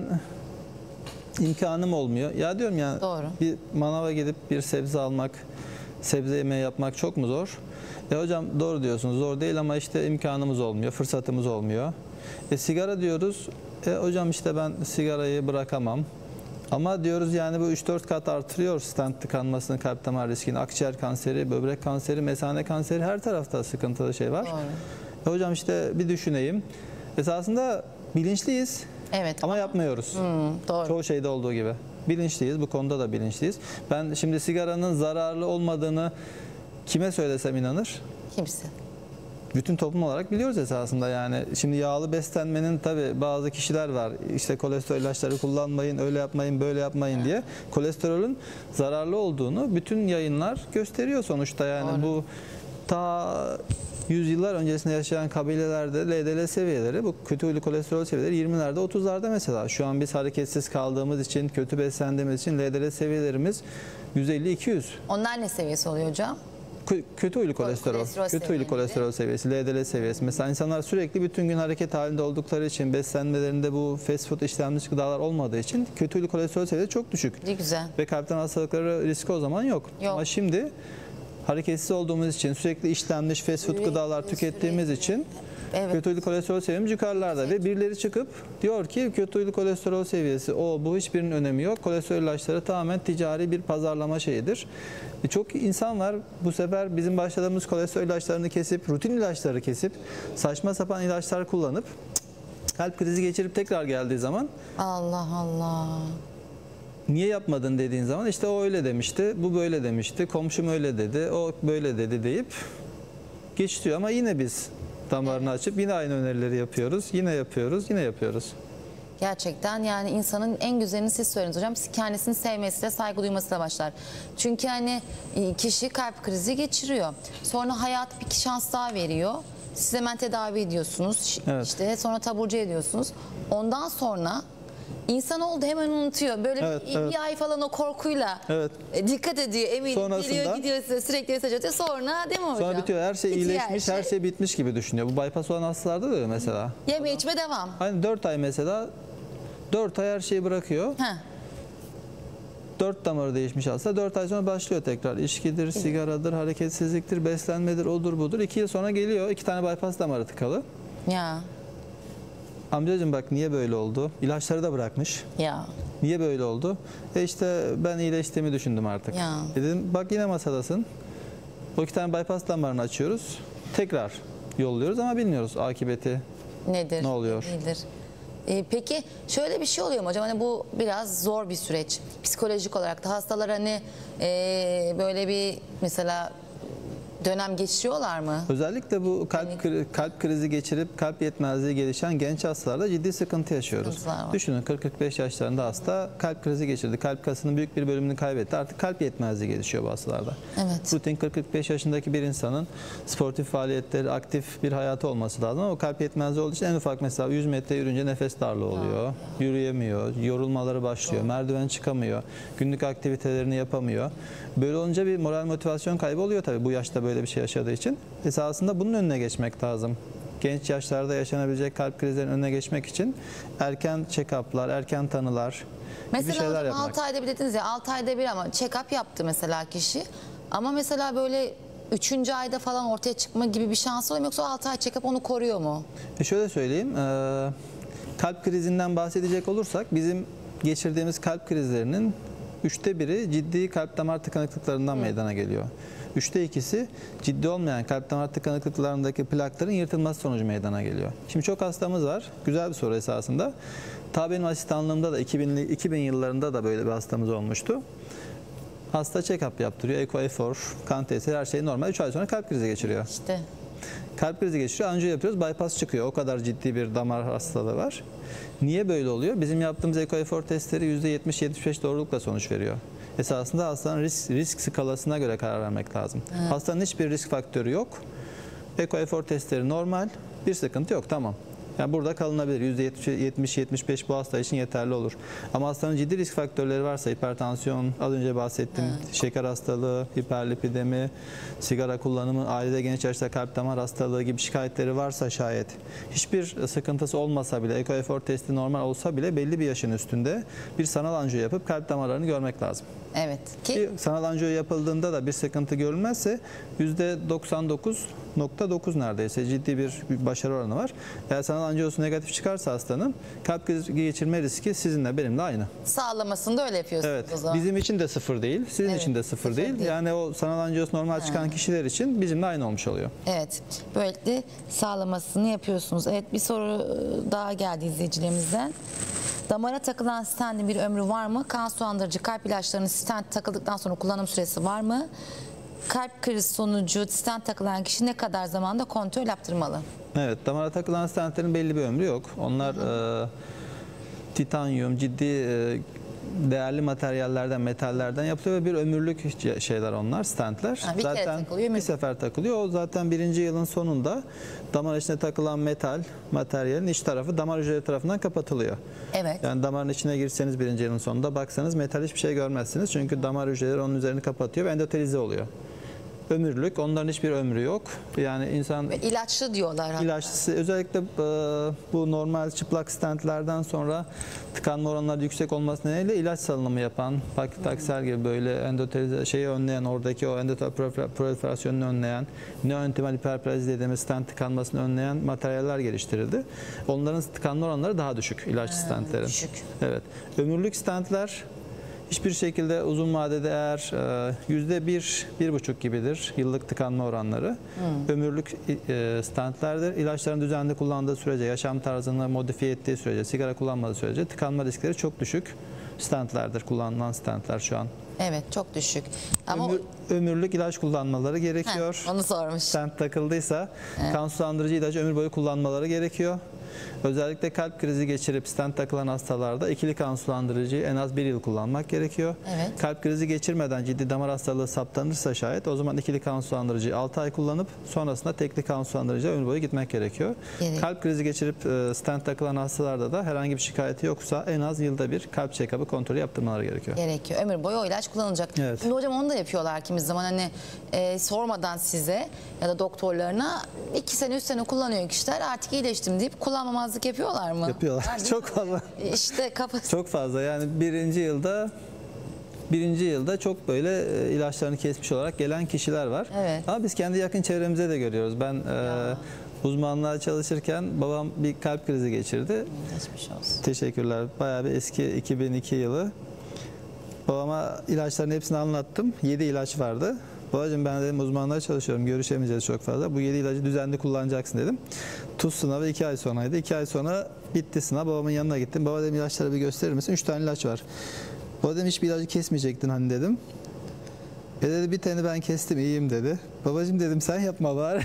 B: imkanım olmuyor. Ya diyorum ya,
A: doğru.
B: Bir manava gidip bir sebze almak, sebze yemeği yapmak çok mu zor? E hocam doğru diyorsunuz, zor değil ama işte imkanımız olmuyor, fırsatımız olmuyor. E sigara diyoruz, e hocam işte ben sigarayı bırakamam. Ama diyoruz yani bu üç dört kat artırıyor stent tıkanmasını, kalp damar riskini, akciğer kanseri, böbrek kanseri, mesane kanseri, her tarafta sıkıntılı şey var. E hocam işte bir düşüneyim. Esasında bilinçliyiz.
A: Evet.
B: Ama yapmıyoruz.
A: Hmm, doğru.
B: Çoğu şeyde olduğu gibi. Bilinçliyiz. Bu konuda da bilinçliyiz. Ben şimdi sigaranın zararlı olmadığını kime söylesem inanır?
A: Kimse.
B: Bütün toplum olarak biliyoruz esasında yani. Şimdi yağlı beslenmenin tabii bazı kişiler var. İşte kolesterol ilaçları kullanmayın, öyle yapmayın, böyle yapmayın diye. Kolesterolün zararlı olduğunu bütün yayınlar gösteriyor sonuçta yani. Doğru. Bu ta yüzyıllar öncesinde yaşayan kabilelerde L D L seviyeleri, bu kötü huylu kolesterol seviyeleri yirmilerde otuzlarda mesela. Şu an biz hareketsiz kaldığımız için, kötü beslendiğimiz için L D L seviyelerimiz yüz elli iki yüz.
A: Onlar ne seviyesi oluyor hocam?
B: Kötü huylu kolesterol,
A: kolesterol
B: kötü huylu kolesterol seviyesi, L D L seviyesi. Mesela insanlar sürekli bütün gün hareket halinde oldukları için, beslenmelerinde bu fast food işlenmiş gıdalar olmadığı için kötü huylu kolesterol seviyesi çok düşük.
A: Ne güzel.
B: Ve kalpten hastalıkları riski o zaman yok.
A: Yok.
B: Ama şimdi hareketsiz olduğumuz için, sürekli işlenmiş fast food gıdalar tükettiğimiz için evet. kötü huylu kolesterol seviyemiz yukarılarda. Ve birileri çıkıp diyor ki kötü huylu kolesterol seviyesi, o bu hiçbirinin önemi yok. Kolesterol ilaçları tamamen ticari bir pazarlama şeyidir. E çok insan var bu sefer bizim başladığımız kolesterol ilaçlarını kesip, rutin ilaçları kesip, saçma sapan ilaçlar kullanıp kalp krizi geçirip tekrar geldiği zaman
A: Allah Allah.
B: Niye yapmadın dediğin zaman işte o öyle demişti, bu böyle demişti, komşum öyle dedi, o böyle dedi deyip geçiyor. Ama yine biz damarını açıp yine aynı önerileri yapıyoruz, yine yapıyoruz, yine yapıyoruz.
A: Gerçekten yani insanın en güzelini siz söylediniz hocam. Kendisini sevmesiyle, saygı duymasıyla başlar. Çünkü hani kişi kalp krizi geçiriyor. Sonra hayat bir şans daha veriyor. Siz hemen tedavi ediyorsunuz. Evet. İşte sonra taburcu ediyorsunuz. Ondan sonra İnsanoğlu hemen unutuyor. Böyle
B: evet,
A: bir,
B: evet.
A: bir ay falan o korkuyla
B: evet.
A: dikkat ediyor. Emin geliyor gidiyor sürekli mesaj atıyor. Sonra değil mi hocam?
B: Sonra bitiyor. Her şey
A: Bitiyor
B: iyileşmiş, her şey. her şey bitmiş gibi düşünüyor. Bu bypass olan hastalarda da öyle mesela.
A: Yeme içme devam.
B: Hani dört ay mesela, dört ay her şeyi bırakıyor.
A: Heh.
B: dört damarı değişmiş hasta dört ay sonra başlıyor tekrar. İçkidir, sigaradır, hareketsizliktir, beslenmedir, odur budur. iki yıl sonra geliyor, iki tane bypass damarı tıkalı.
A: Ya.
B: Amcacığım bak niye böyle oldu? İlaçları da bırakmış.
A: Ya.
B: Niye böyle oldu? E işte ben iyileştiğimi düşündüm artık.
A: Ya.
B: E dedim bak yine masadasın. O iki tane bypass damarını açıyoruz. Tekrar yolluyoruz ama bilmiyoruz akıbeti.
A: Nedir?
B: Ne oluyor?
A: Nedir? Ee, peki şöyle bir şey oluyor mu hocam? Hani bu biraz zor bir süreç. Psikolojik olarak da hastalar hani ee, böyle bir mesela dönem geçiriyorlar mı?
B: Özellikle bu kalp kri- kalp krizi geçirip kalp yetmezliği gelişen genç hastalarda ciddi sıkıntı yaşıyoruz.
A: Sıkıntılar var.
B: Düşünün kırk kırk beş yaşlarında hasta kalp krizi geçirdi. Kalp kasının büyük bir bölümünü kaybetti. Artık kalp yetmezliği gelişiyor bu hastalarda.
A: Evet.
B: Rutin kırk kırk beş yaşındaki bir insanın sportif faaliyetleri, aktif bir hayatı olması lazım ama o kalp yetmezliği olduğu için en ufak mesela yüz metre yürünce nefes darlığı oluyor. Yürüyemiyor, yorulmaları başlıyor, merdiven çıkamıyor, günlük aktivitelerini yapamıyor. Böyle olunca bir moral motivasyon kaybı oluyor tabii bu yaşta böyle bir şey yaşadığı için. Esasında bunun önüne geçmek lazım. Genç yaşlarda yaşanabilecek kalp krizlerinin önüne geçmek için erken check-up'lar, erken tanılar gibi
A: Mesela
B: şeyler
A: hocam
B: yapmak.
A: altı ayda bir dediniz ya, altı ayda bir ama check-up yaptı mesela kişi. Ama mesela böyle üçüncü ayda falan ortaya çıkma gibi bir şansı oluyor mu? Yoksa altı ay check-up onu koruyor mu?
B: E şöyle söyleyeyim, e, kalp krizinden bahsedecek olursak bizim geçirdiğimiz kalp krizlerinin üçte biri ciddi kalp damar tıkanıklıklarından meydana geliyor. Üçte ikisi ciddi olmayan kalp damar tıkanıklıklarındaki plakların yırtılması sonucu meydana geliyor. Şimdi çok hastamız var. Güzel bir soru esasında. Ta benim asistanlığımda da iki binli, iki bin yıllarında da böyle bir hastamız olmuştu. Hasta check-up yaptırıyor. Eko, efor, kan testi her şey normal. üç ay sonra kalp krizi geçiriyor.
A: İşte.
B: Kalp krizi geçiriyor. Anjiyo yapıyoruz. Bypass çıkıyor. O kadar ciddi bir damar hastalığı var. Niye böyle oluyor? Bizim yaptığımız eko efor testleri yüzde yetmiş yetmiş beş doğrulukla sonuç veriyor. Esasında hastanın risk, risk skalasına göre karar vermek lazım. Evet. Hastanın hiçbir risk faktörü yok. Eko efor testleri normal. Bir sıkıntı yok. Tamam. Yani burada kalınabilir. yüzde yetmiş yetmiş beş bu hasta için yeterli olur. Ama hastanın ciddi risk faktörleri varsa hipertansiyon, az önce bahsettim, evet. şeker hastalığı, hiperlipidemi, sigara kullanımı, ailede genç yaşta kalp damar hastalığı gibi şikayetleri varsa şayet hiçbir sıkıntısı olmasa bile, eko efor testi normal olsa bile belli bir yaşın üstünde bir sanal anjiyo yapıp kalp damarlarını görmek lazım.
A: Evet. Ki
B: Bir sanal anjiyo yapıldığında da bir sıkıntı görülmezse yüzde doksan dokuz nokta dokuz neredeyse ciddi bir başarı oranı var. Eğer sanal anjiyosu negatif çıkarsa hastanın kalp krizi geçirme riski sizinle benimle aynı.
A: sağlamasını da öyle yapıyorsunuz
B: Evet.
A: o zaman.
B: Bizim için de sıfır değil, sizin
A: Evet,
B: için de sıfır,
A: sıfır
B: değil.
A: değil.
B: Yani o sanal anjiyosu normal çıkan kişiler için bizimle aynı olmuş oluyor.
A: Evet. Böylelikle sağlamasını yapıyorsunuz. Evet, bir soru daha geldi izleyicilerimizden. Damara takılan stentin bir ömrü var mı? Kan sulandırıcı kalp ilaçlarının stent takıldıktan sonra kullanım süresi var mı? Kalp krizi sonucu stent takılan kişi ne kadar zamanda kontrol yaptırmalı?
B: Evet, damara takılan stentlerin belli bir ömrü yok. Onlar e, titanyum, ciddi e, değerli materyallerden, metallerden yapılıyor ve bir ömürlük şeyler onlar, stentler.
A: Ha, bir kere
B: zaten
A: takılıyor, ömür-
B: bir sefer takılıyor. O zaten birinci yılın sonunda damar içine takılan metal materyalin iç tarafı damar hücreleri tarafından kapatılıyor.
A: Evet.
B: Yani damarın içine girseniz birinci yılın sonunda baksanız metal hiçbir şey görmezsiniz. Çünkü damar hücreleri onun üzerini kapatıyor ve endotelize oluyor. Ömürlük, onların hiçbir ömrü yok. Yani insan
A: Ve ilaçlı diyorlar. hatta.
B: İlaçlısı özellikle e, bu normal çıplak stentlerden sonra tıkanma oranları yüksek olması nedeniyle ilaç salınımı yapan, pakitaksel gibi böyle endotelize şeyi önleyen, oradaki o endotel proliferasyonunu önleyen, neointimal hiperplazi dediğimiz stent tıkanmasını önleyen materyaller geliştirildi. Onların tıkanma oranları daha düşük ilaçlı stentlerin.
A: düşük.
B: Evet. Ömürlük stentler hiçbir şekilde uzun vadede eğer yüzde bir, bir buçuk gibidir yıllık tıkanma oranları. Hmm. Ömürlük e, stentlerdir. İlaçların düzenli kullandığı sürece, yaşam tarzını modifiye ettiği sürece, sigara kullanmadığı sürece tıkanma riskleri çok düşük stentlerdir. Kullanılan stentler şu an.
A: Evet, çok düşük. Ama
B: Ömür, ömürlük ilaç kullanmaları gerekiyor.
A: Heh, onu sormuş.
B: Stent takıldıysa kan sulandırıcı ilacı ömür boyu kullanmaları gerekiyor. Özellikle kalp krizi geçirip stent takılan hastalarda ikili kan sulandırıcıyı en az bir yıl kullanmak gerekiyor.
A: Evet.
B: Kalp krizi geçirmeden ciddi damar hastalığı saptanırsa şayet o zaman ikili kan sulandırıcıyı altı ay kullanıp sonrasında tekli kan sulandırıcıya ömür boyu gitmek gerekiyor.
A: Gerek.
B: Kalp krizi geçirip e, stent takılan hastalarda da herhangi bir şikayeti yoksa en az yılda bir kalp check-up'ı kontrolü yaptırmaları gerekiyor.
A: Gerekiyor. Ömür boyu o ilaç kullanılacak.
B: Evet.
A: Şimdi hocam onu da yapıyorlar kimi zaman hani e, sormadan size ya da doktorlarına iki sene üç sene kullanıyor kişiler, artık iyileştim deyip kullanmamazlık yapıyorlar mı?
B: Yapıyorlar.
A: Var değil
B: Çok
A: mi?
B: fazla.
A: İşte kafası.
B: Çok fazla. Yani birinci yılda birinci yılda çok böyle e, ilaçlarını kesmiş olarak gelen kişiler var.
A: Evet.
B: Ama biz kendi yakın çevremize de görüyoruz. Ben e, uzmanlığa çalışırken babam bir kalp krizi geçirdi.
A: Geçmiş olsun.
B: Teşekkürler. Bayağı bir eski iki bin iki yılı. Babama ilaçların hepsini anlattım. yedi ilaç vardı. Babacığım ben dedim uzmanlığa çalışıyorum. Görüşemeyeceğiz çok fazla. Bu yedi ilacı düzenli kullanacaksın dedim. Tuz sınavı iki ay sonraydı. iki ay sonra bitti sınav. Babamın yanına gittim. Baba dedim ilaçları bir gösterir misin? üç tane ilaç var. Baba dedim hiçbir ilacı kesmeyecektin hani dedim. E dedi bir tane ben kestim iyiyim dedi. Babacığım dedim sen yapma bari.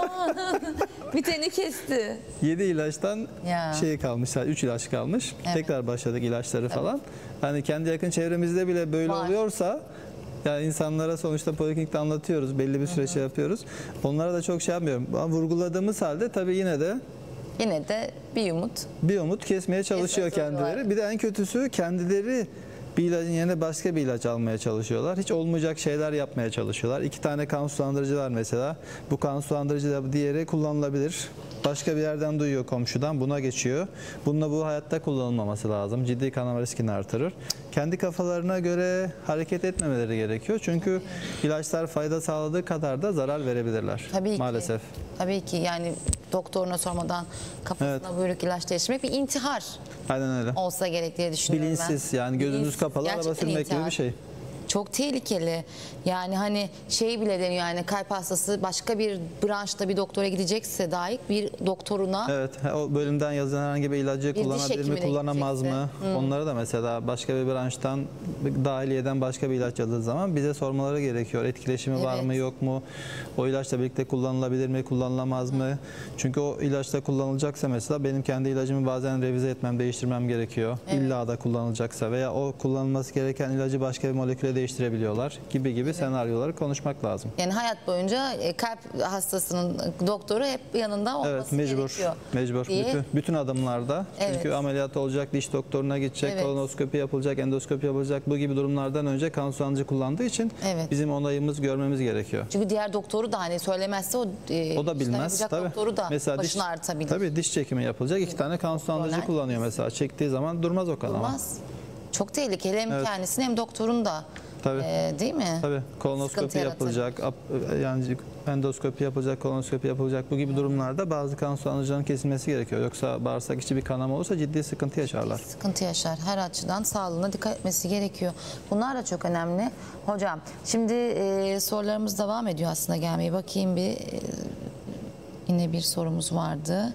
A: Bir tane kesti.
B: yedi ilaçtan
A: Ya.
B: şey kalmış, üç ilaç kalmış.
A: Evet.
B: Tekrar başladık ilaçları falan. Hani kendi yakın çevremizde bile böyle
A: Var.
B: oluyorsa yani insanlara sonuçta poliklinikte anlatıyoruz, belli bir süre şey yapıyoruz. Onlara da çok şey yapmıyorum. Ama vurguladığımız halde tabii yine de
A: Yine de bir umut.
B: bir umut kesmeye çalışıyor
A: Kesmek
B: kendileri.
A: zorundalar.
B: Bir de en kötüsü kendileri bir ilacın yerine başka bir ilaç almaya çalışıyorlar. Hiç olmayacak şeyler yapmaya çalışıyorlar. İki tane kan sulandırıcı var mesela. Bu kan sulandırıcı da diğeri kullanılabilir. Başka bir yerden duyuyor komşudan buna geçiyor. Bununla bu hayatta kullanılmaması lazım. Ciddi kanama riskini artırır. Kendi kafalarına göre hareket etmemeleri gerekiyor. Çünkü ilaçlar fayda sağladığı kadar da zarar verebilirler.
A: Tabii ki.
B: Maalesef.
A: Tabii ki yani doktoruna sormadan kafasına
B: Evet.
A: buyruk ilaç değiştirmek bir intihar
B: Aynen öyle.
A: olsa gerek diye düşünüyorum ben.
B: Bilinçsiz yani gözünüz
A: Bilinçsiz.
B: kapalı araba
A: Gerçekten
B: sürmek gibi
A: intihar.
B: bir şey.
A: Çok tehlikeli. Yani hani şey bile deniyor yani kalp hastası başka bir branşta bir doktora gidecekse dahi bir doktoruna
B: Evet, o bölümden yazılan herhangi bir ilacı
A: diş
B: kullanabilir mi,
A: hekimine
B: kullanamaz mı?
A: gidecekse.
B: Onları da mesela başka bir branştan, dahiliyeden başka bir ilaç aldığı zaman bize sormaları gerekiyor. Etkileşimi var
A: Evet.
B: mı, yok mu? O ilaçla birlikte kullanılabilir mi, kullanılamaz mı? Çünkü o ilaçla kullanılacaksa mesela benim kendi ilacımı bazen revize etmem, değiştirmem gerekiyor.
A: Evet.
B: İlla da kullanılacaksa veya o kullanılması gereken ilacı başka bir moleküle değiştirebiliyorlar gibi gibi senaryoları konuşmak lazım.
A: yani hayat boyunca e, kalp hastasının doktoru hep yanında olması
B: Evet, mecbur.
A: gerekiyor.
B: Mecbur.
A: diye.
B: Bütün, bütün adımlarda.
A: Evet.
B: Çünkü ameliyat olacak, diş doktoruna gidecek,
A: Evet.
B: kolonoskopi yapılacak, endoskopi yapılacak. Bu gibi durumlardan önce kan sulandırıcı kullandığı için
A: Evet.
B: bizim onayımız görmemiz gerekiyor.
A: Çünkü diğer doktoru da hani söylemezse o, e,
B: O da
A: işlem
B: bilmez.
A: yapacak
B: Tabii.
A: doktoru da
B: Mesela diş,
A: başını ağrıtabilir.
B: tabii diş çekimi yapılacak. İki tane kan sulandırıcı
A: Doktorlar
B: kullanıyor mesela. Çektiği zaman durmaz o kan ama.
A: Olmaz. Çok tehlikeli hem
B: Evet.
A: kendisinin hem doktorun da.
B: Tabii.
A: E, değil mi?
B: Tabii
A: Sıkıntı
B: kolonoskopi
A: yaratır.
B: yapılacak, ap- yani endoskopi yapılacak, kolonoskopi yapılacak. Bu gibi durumlarda bazı kan sulandırıcıların kesilmesi gerekiyor. Yoksa bağırsak içi bir kanama olursa ciddi sıkıntı yaşarlar.
A: Sıkıntı yaşar. Her açıdan sağlığına dikkat etmesi gerekiyor. Bunlar da çok önemli. Hocam şimdi e, sorularımız devam ediyor aslında gelmeye. Bakayım bir e, yine bir sorumuz vardı.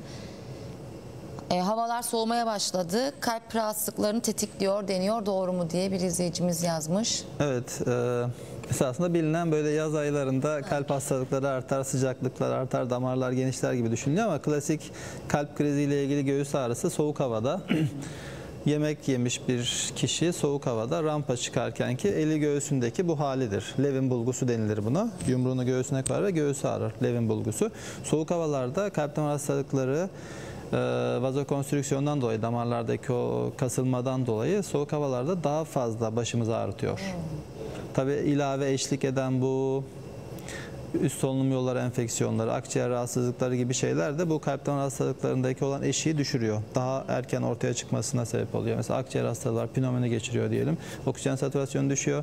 A: E, havalar soğumaya başladı. Kalp rahatsızlıklarını tetikliyor deniyor. Doğru mu diye bir izleyicimiz yazmış.
B: Evet, e, esasında bilinen böyle yaz aylarında kalp hastalıkları artar, sıcaklıklar artar, damarlar genişler gibi düşünülüyor ama klasik kalp kriziyle ilgili göğüs ağrısı soğuk havada. Yemek yemiş bir kişi soğuk havada rampa çıkarken ki eli göğsündeki bu halidir. Levin bulgusu denilir buna. Yumruğunu göğsüne koyar ve göğsü ağrır. Levin bulgusu. Soğuk havalarda kalp damar hastalıkları e, vazokonstrüksiyondan dolayı, damarlardaki o kasılmadan dolayı soğuk havalarda daha fazla başımızı ağrıtıyor. Tabii ilave eşlik eden bu üst solunum yolları enfeksiyonları, akciğer rahatsızlıkları gibi şeyler de bu kalp damar hastalıklarındaki olan eşiği düşürüyor. Daha erken ortaya çıkmasına sebep oluyor. Mesela akciğer hastalığı var, pnömoni geçiriyor diyelim. Oksijen satürasyonu düşüyor.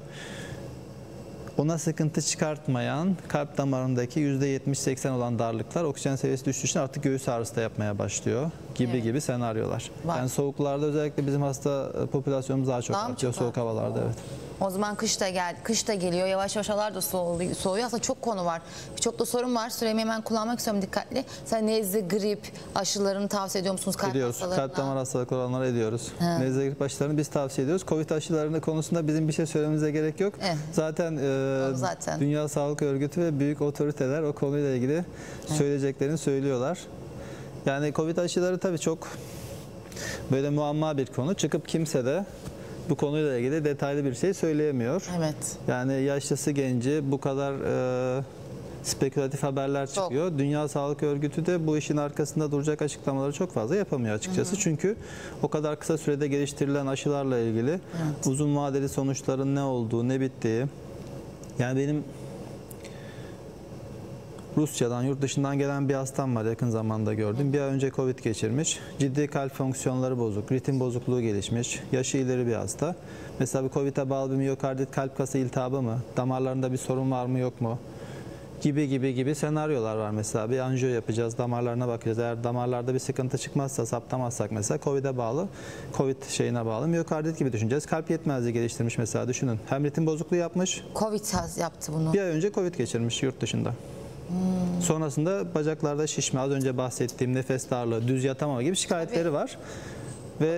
B: Ona sıkıntı çıkartmayan kalp damarındaki yüzde yetmiş seksen olan darlıklar oksijen seviyesi düştüğü için artık göğüs ağrısı da yapmaya başlıyor gibi
A: Evet.
B: gibi senaryolar.
A: Var.
B: Yani soğuklarda özellikle bizim hasta popülasyonumuz daha çok
A: Daha mı
B: artıyor
A: çok
B: soğuk havalarda, evet.
A: O zaman kış da gel, kış da geliyor. Yavaş yavaş havalar da soğuyor. soğuyor. Aslında çok konu var. Birçok da sorun var. Süremi hemen kullanmak istiyorum dikkatli. Sen nezle, grip aşılarını tavsiye ediyor musunuz kalp
B: Ediyoruz.
A: hastalarına?
B: Kalp damar hastalıkları olanlara ediyoruz. Nezle grip aşılarını biz tavsiye ediyoruz. Covid aşılarının konusunda bizim bir şey söylememize gerek yok.
A: Evet.
B: Zaten, e,
A: zaten.
B: Dünya Sağlık Örgütü ve büyük otoriteler o konuyla ilgili söyleyeceklerini söylüyorlar. Yani Covid aşıları tabii çok böyle muamma bir konu. Çıkıp kimse de bu konuyla ilgili detaylı bir şey söyleyemiyor.
A: Evet.
B: Yani yaşlısı genci bu kadar e, spekülatif haberler
A: Çok.
B: çıkıyor. Dünya Sağlık Örgütü de bu işin arkasında duracak açıklamaları çok fazla yapamıyor açıkçası. Hı hı. Çünkü o kadar kısa sürede geliştirilen aşılarla ilgili
A: Evet.
B: uzun vadeli sonuçların ne olduğu, ne bittiği. Yani benim Rusya'dan, yurt dışından gelen bir hastam var, yakın zamanda gördüm. Bir ay önce Covid geçirmiş. Ciddi kalp fonksiyonları bozuk, ritim bozukluğu gelişmiş. Yaşı ileri bir hasta. Mesela bir Covid'e bağlı bir miyokardit kalp kası iltihabı mı? Damarlarında bir sorun var mı yok mu? Gibi gibi gibi senaryolar var mesela. Bir anjiyo yapacağız, damarlarına bakacağız. Eğer damarlarda bir sıkıntı çıkmazsa, saptamazsak mesela Covid'e bağlı, Covid şeyine bağlı miyokardit gibi düşüneceğiz. Kalp yetmezliği geliştirmiş mesela, düşünün. Hem ritim bozukluğu yapmış.
A: Covid yaptı bunu.
B: Bir ay önce Covid geçirmiş yurt dışında. Hmm. Sonrasında bacaklarda şişme, az önce bahsettiğim nefes darlığı, düz yatamama gibi şikayetleri Tabii. var. Ve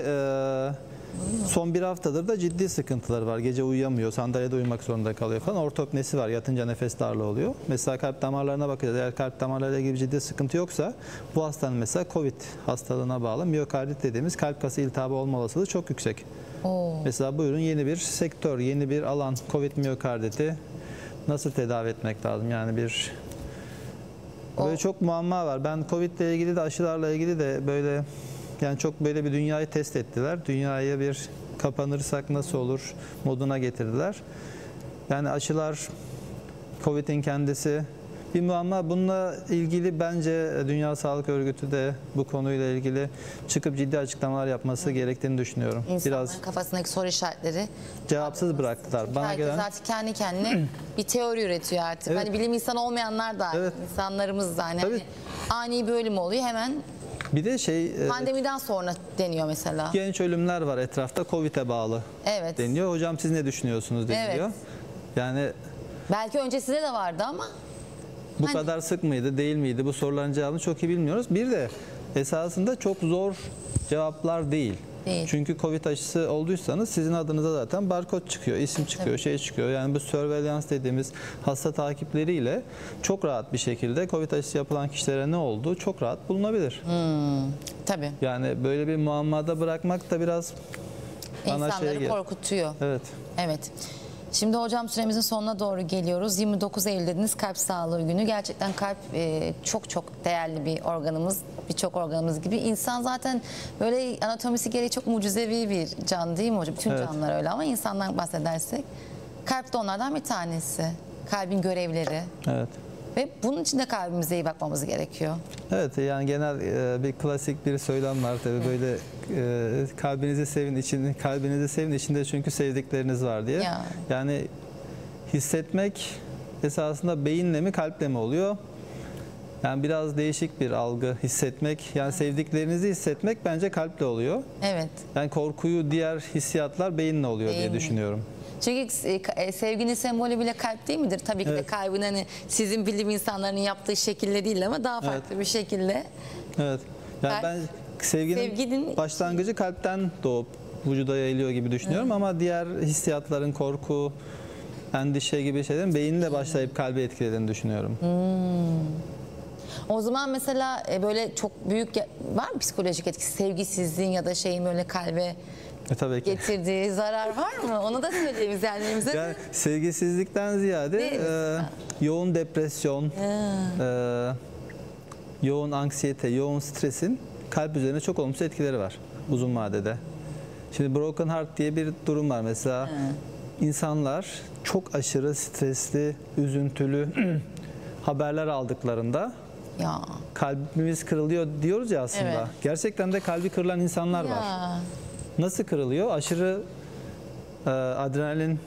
B: e, son bir haftadır da ciddi sıkıntıları var. Gece uyuyamıyor, sandalyede uyumak zorunda kalıyor falan. Ortopnesi var, yatınca nefes darlığı oluyor. Mesela kalp damarlarına bakacağız. Eğer kalp damarlarıyla ilgili ciddi sıkıntı yoksa bu hastanın mesela Covid hastalığına bağlı miyokardit dediğimiz kalp kası iltihabı olma olasılığı çok yüksek. Oo. Mesela buyurun, yeni bir sektör, yeni bir alan. Covid miyokarditi nasıl tedavi etmek lazım? Yani bir böyle o. çok muamma var. Ben Covid ile ilgili de aşılarla ilgili de böyle yani çok böyle bir dünyayı test ettiler. Dünyaya bir kapanırsak nasıl olur moduna getirdiler. Yani aşılar, Covid'in kendisi bir muamma. Bununla ilgili bence Dünya Sağlık Örgütü de bu konuyla ilgili çıkıp ciddi açıklamalar yapması gerektiğini düşünüyorum.
A: İnsanların Biraz kafasındaki soru işaretleri
B: cevapsız bıraktılar. Bana
A: Herkes
B: gelen
A: artık kendi kendine bir teori üretiyor artık. Evet. Hani bilim insanı olmayanlar da evet. insanlarımız da hani, hani ani bir ölüm oluyor hemen.
B: Bir de şey
A: pandemiden sonra deniyor mesela.
B: Genç ölümler var etrafta, Covid'e bağlı
A: evet.
B: deniyor. Hocam siz ne düşünüyorsunuz deniliyor. Evet. Yani
A: belki öncesinde de vardı ama
B: bu hani kadar sık mıydı, değil miydi? Bu soruların cevabını çok iyi bilmiyoruz. Bir de esasında çok zor cevaplar değil. Değil. Çünkü Covid aşısı olduysanız sizin adınıza zaten barkod çıkıyor, isim çıkıyor, Tabii. şey çıkıyor. Yani bu surveillance dediğimiz hasta takipleriyle çok rahat bir şekilde Covid aşısı yapılan kişilere ne olduğu çok rahat bulunabilir.
A: Hmm, tabii.
B: Yani böyle bir muammada bırakmak da biraz bana
A: İnsanları
B: şey
A: korkutuyor.
B: Evet.
A: Evet. Şimdi hocam süremizin sonuna doğru geliyoruz. yirmi dokuz Eylül dediniz, kalp sağlığı günü. Gerçekten kalp e, çok çok değerli bir organımız. Birçok organımız gibi. İnsan zaten böyle anatomisi gereği çok mucizevi bir can değil mi hocam? Bütün evet. canlılar öyle ama insandan bahsedersek kalp de onlardan bir tanesi. Kalbin görevleri.
B: Evet.
A: Ve bunun için de kalbimize iyi bakmamız gerekiyor.
B: Evet, yani genel e, bir klasik bir söylem var tabii, evet. böyle e, kalbinizi sevin için kalbinizi sevin içinde çünkü sevdikleriniz var diye. Ya. Yani hissetmek esasında beyinle mi kalple mi oluyor? Yani biraz değişik bir algı, hissetmek. Yani sevdiklerinizi hissetmek bence kalple oluyor.
A: Evet.
B: Yani korkuyu, diğer hissiyatlar beyinle oluyor Beyin diye mi? düşünüyorum.
A: Çünkü sevginin sembolü bile kalp değil midir? Tabii ki evet. de kalbin hani sizin bilim insanlarının yaptığı şekilde değil ama daha farklı evet. bir şekilde.
B: Evet. Yani kalp, ben sevginin, sevginin başlangıcı kalpten doğup vücuda yayılıyor gibi düşünüyorum evet. ama diğer hissiyatların korku, endişe gibi şeylerin beyinle başlayıp kalbi etkilediğini düşünüyorum.
A: Hmm. O zaman mesela böyle çok büyük var mı psikolojik etkisi? Sevgisizliğin ya da şeyin böyle kalbe
B: E, tabii ki.
A: getirdiği zarar var mı? Onu da söyleyeyim izleyenlerimize.
B: Yani sevgisizlikten ziyade e, yoğun depresyon, e, yoğun anksiyete, yoğun stresin kalp üzerine çok olumsuz etkileri var uzun vadede. Şimdi broken heart diye bir durum var mesela. Hmm. İnsanlar çok aşırı stresli, üzüntülü haberler aldıklarında ya. kalbimiz kırılıyor diyoruz ya aslında. Evet. Gerçekten de kalbi kırılan insanlar ya. var. Nasıl kırılıyor? Aşırı e, adrenalin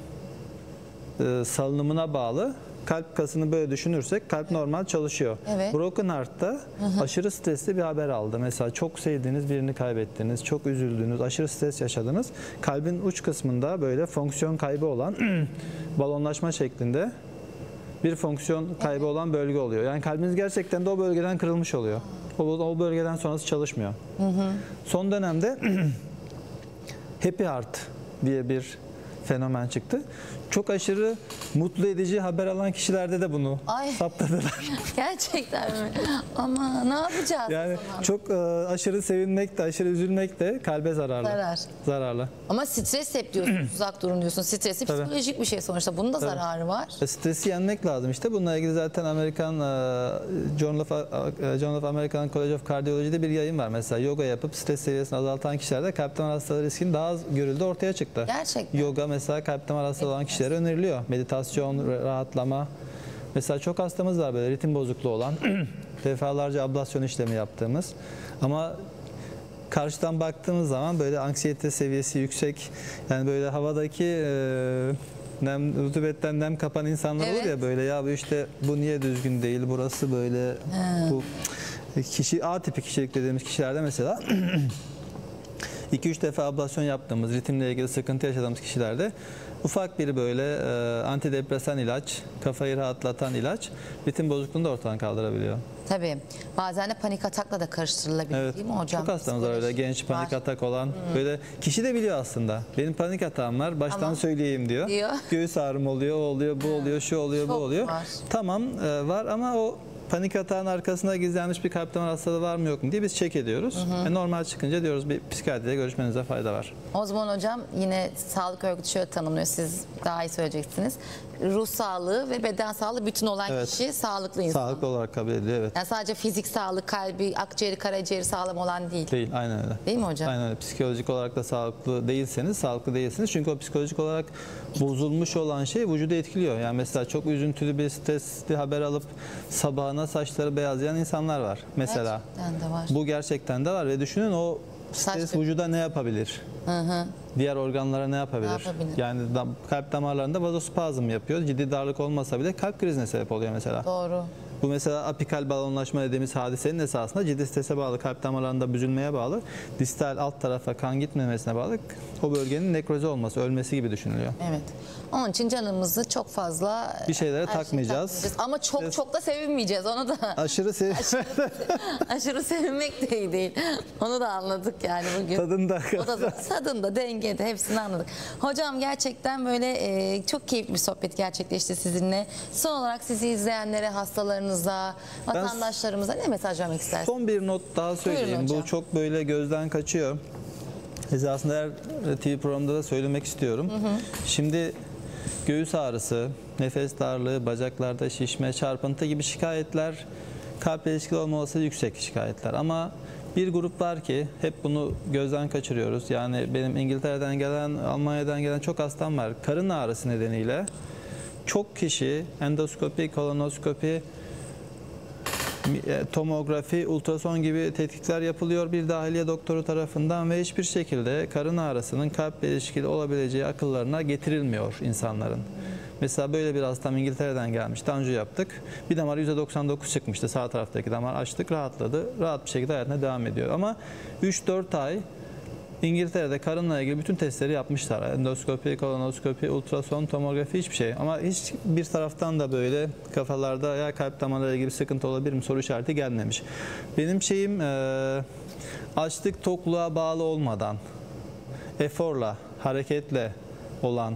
B: e, salınımına bağlı. Kalp kasını böyle düşünürsek kalp normal çalışıyor. Evet. Broken Heart'ta hı hı. aşırı stresli bir haber aldı. Mesela çok sevdiğiniz birini kaybettiniz, çok üzüldünüz, aşırı stres yaşadınız. Kalbin uç kısmında böyle fonksiyon kaybı olan balonlaşma şeklinde bir fonksiyon kaybı evet. olan bölge oluyor. Yani kalbiniz gerçekten de o bölgeden kırılmış oluyor. O, o bölgeden sonrası çalışmıyor. Hı hı. Son dönemde Happy Heart diye bir fenomen çıktı. Çok aşırı mutlu edici haber alan kişilerde de bunu Ay. saptadılar.
A: Gerçekten mi? Ama ne yapacağız?
B: Yani çok e, aşırı sevinmek de aşırı üzülmek de kalbe zararlı. Zarar. Zararlı.
A: Ama stres hep diyorsun, uzak durun diyorsun. Stresi Tabii. psikolojik bir şey sonuçta. Bunun da Tabii. zararı var.
B: E, stresi yenmek lazım işte. Bununla ilgili zaten Amerikan e, Journal of, e, Journal of American College of Cardiology'de bir yayın var. Mesela yoga yapıp stres seviyesini azaltan kişilerde kalp damar hastalığı riskinin daha az görüldüğü ortaya çıktı.
A: Gerçekten.
B: Yoga mesela kalp damar hastalığı olan kişilere öneriliyor. Meditasyon, rahatlama Mesela çok hastamız var böyle ritim bozukluğu olan, defalarca ablasyon işlemi yaptığımız ama karşıdan baktığımız zaman böyle anksiyete seviyesi yüksek, yani böyle havadaki e, nem, rutubetten nem kapan insanlar
A: Evet.
B: olur ya, böyle ya bu işte bu niye düzgün değil, burası böyle, bu kişi A tipi kişilik dediğimiz kişilerde mesela iki üç defa ablasyon yaptığımız, ritimle ilgili sıkıntı yaşadığımız kişilerde ufak bir böyle e, antidepresan ilaç, kafayı rahatlatan ilaç ritim bozukluğunu da ortadan kaldırabiliyor.
A: Tabii. Bazen de panik atakla da karıştırılabilir
B: Evet.
A: değil mi hocam?
B: Çok hastamız var öyle
A: Psikoloji
B: genç panik
A: var.
B: atak olan. Böyle kişi de biliyor aslında. Benim panik atağım var. Baştan
A: Ama
B: söyleyeyim diyor.
A: diyor.
B: Göğüs ağrım oluyor, o oluyor, bu oluyor, şu oluyor, bu
A: Çok
B: oluyor.
A: var.
B: Tamam e, var ama o panik atağın arkasında gizlenmiş bir kalp damar hastalığı var mı yok mu diye biz check ediyoruz. E, normal çıkınca diyoruz bir psikiyatriyle görüşmenize fayda var.
A: O zaman hocam yine sağlık örgütü şöyle tanımlıyor, siz daha iyi söyleyeceksiniz. Ruh sağlığı ve beden sağlığı bütün olan
B: Evet.
A: kişi sağlıklı insan.
B: Sağlıklı olarak kabul ediliyor, evet.
A: Yani sadece fizik sağlık, kalbi, akciğeri, karaciğeri sağlam olan değil.
B: Değil, aynen öyle.
A: Değil mi hocam?
B: Aynen öyle. Psikolojik olarak da sağlıklı değilseniz sağlıklı değilsiniz. Çünkü o psikolojik olarak bozulmuş olan şey vücudu etkiliyor. Yani mesela çok üzüntülü bir stresli haber alıp sabahına saçları beyazlayan insanlar var mesela.
A: Gerçekten de var.
B: Bu gerçekten de var ve düşünün o stres
A: Saç-
B: vücuda ne yapabilir?
A: Hı hı.
B: Diğer organlara ne yapabilir?
A: Ne yapabilir?
B: Yani da- kalp damarlarında vazospazm yapıyor. Ciddi darlık olmasa bile kalp krizine sebep oluyor mesela.
A: Doğru.
B: Bu mesela apikal balonlaşma dediğimiz hadisenin esasında ciddi strese bağlı, kalp damarlarında büzülmeye bağlı, distal alt tarafa kan gitmemesine bağlı o bölgenin nekroze olması, ölmesi gibi düşünülüyor.
A: Evet. Onun için canımızı çok fazla
B: Bir şeylere
A: her şeyi
B: takmayacağız.
A: takmayacağız. Ama çok
B: Evet.
A: çok da sevinmeyeceğiz. Onu da
B: Aşırı sev
A: aşırı sevinmek de iyi değil. Onu da anladık yani bugün.
B: tadında.
A: O da tadında, dengede hepsini anladık. Hocam gerçekten böyle e, çok keyifli bir sohbet gerçekleşti sizinle. Son olarak sizi izleyenlere, hastalarınıza, vatandaşlarımıza ne mesaj vermek istersiniz?
B: Son bir not daha söyleyeyim.
A: Buyurun hocam.
B: Bu çok böyle gözden kaçıyor. Esasında her T V programında da söylemek istiyorum. Hı hı. Şimdi göğüs ağrısı, nefes darlığı, bacaklarda şişme, çarpıntı gibi şikayetler kalple ilişkili olma olasılığı yüksek şikayetler. Ama bir grup var ki hep bunu gözden kaçırıyoruz. Yani benim İngiltere'den gelen, Almanya'dan gelen çok hastam var. Karın ağrısı nedeniyle çok kişi endoskopi, kolonoskopi, tomografi, ultrason gibi tetkikler yapılıyor bir dahiliye doktoru tarafından ve hiçbir şekilde karın ağrısının kalple ilişkili olabileceği akıllarına getirilmiyor insanların. Mesela böyle bir hastam İngiltere'den gelmiş. Tanju yaptık. Bir damar yüzde doksan dokuz çıkmıştı. Sağ taraftaki damar açtık, rahatladı. Rahat bir şekilde hayatına devam ediyor. Ama üç dört ay İngiltere'de karınla ilgili bütün testleri yapmışlar. Endoskopi, kolonoskopi, ultrason, tomografi, hiçbir şey. Ama hiçbir taraftan da böyle kafalarda ya kalp damarlarıyla ilgili bir sıkıntı olabilir mi soru işareti gelmemiş. Benim şeyim e, açlık tokluğa bağlı olmadan, eforla, hareketle olan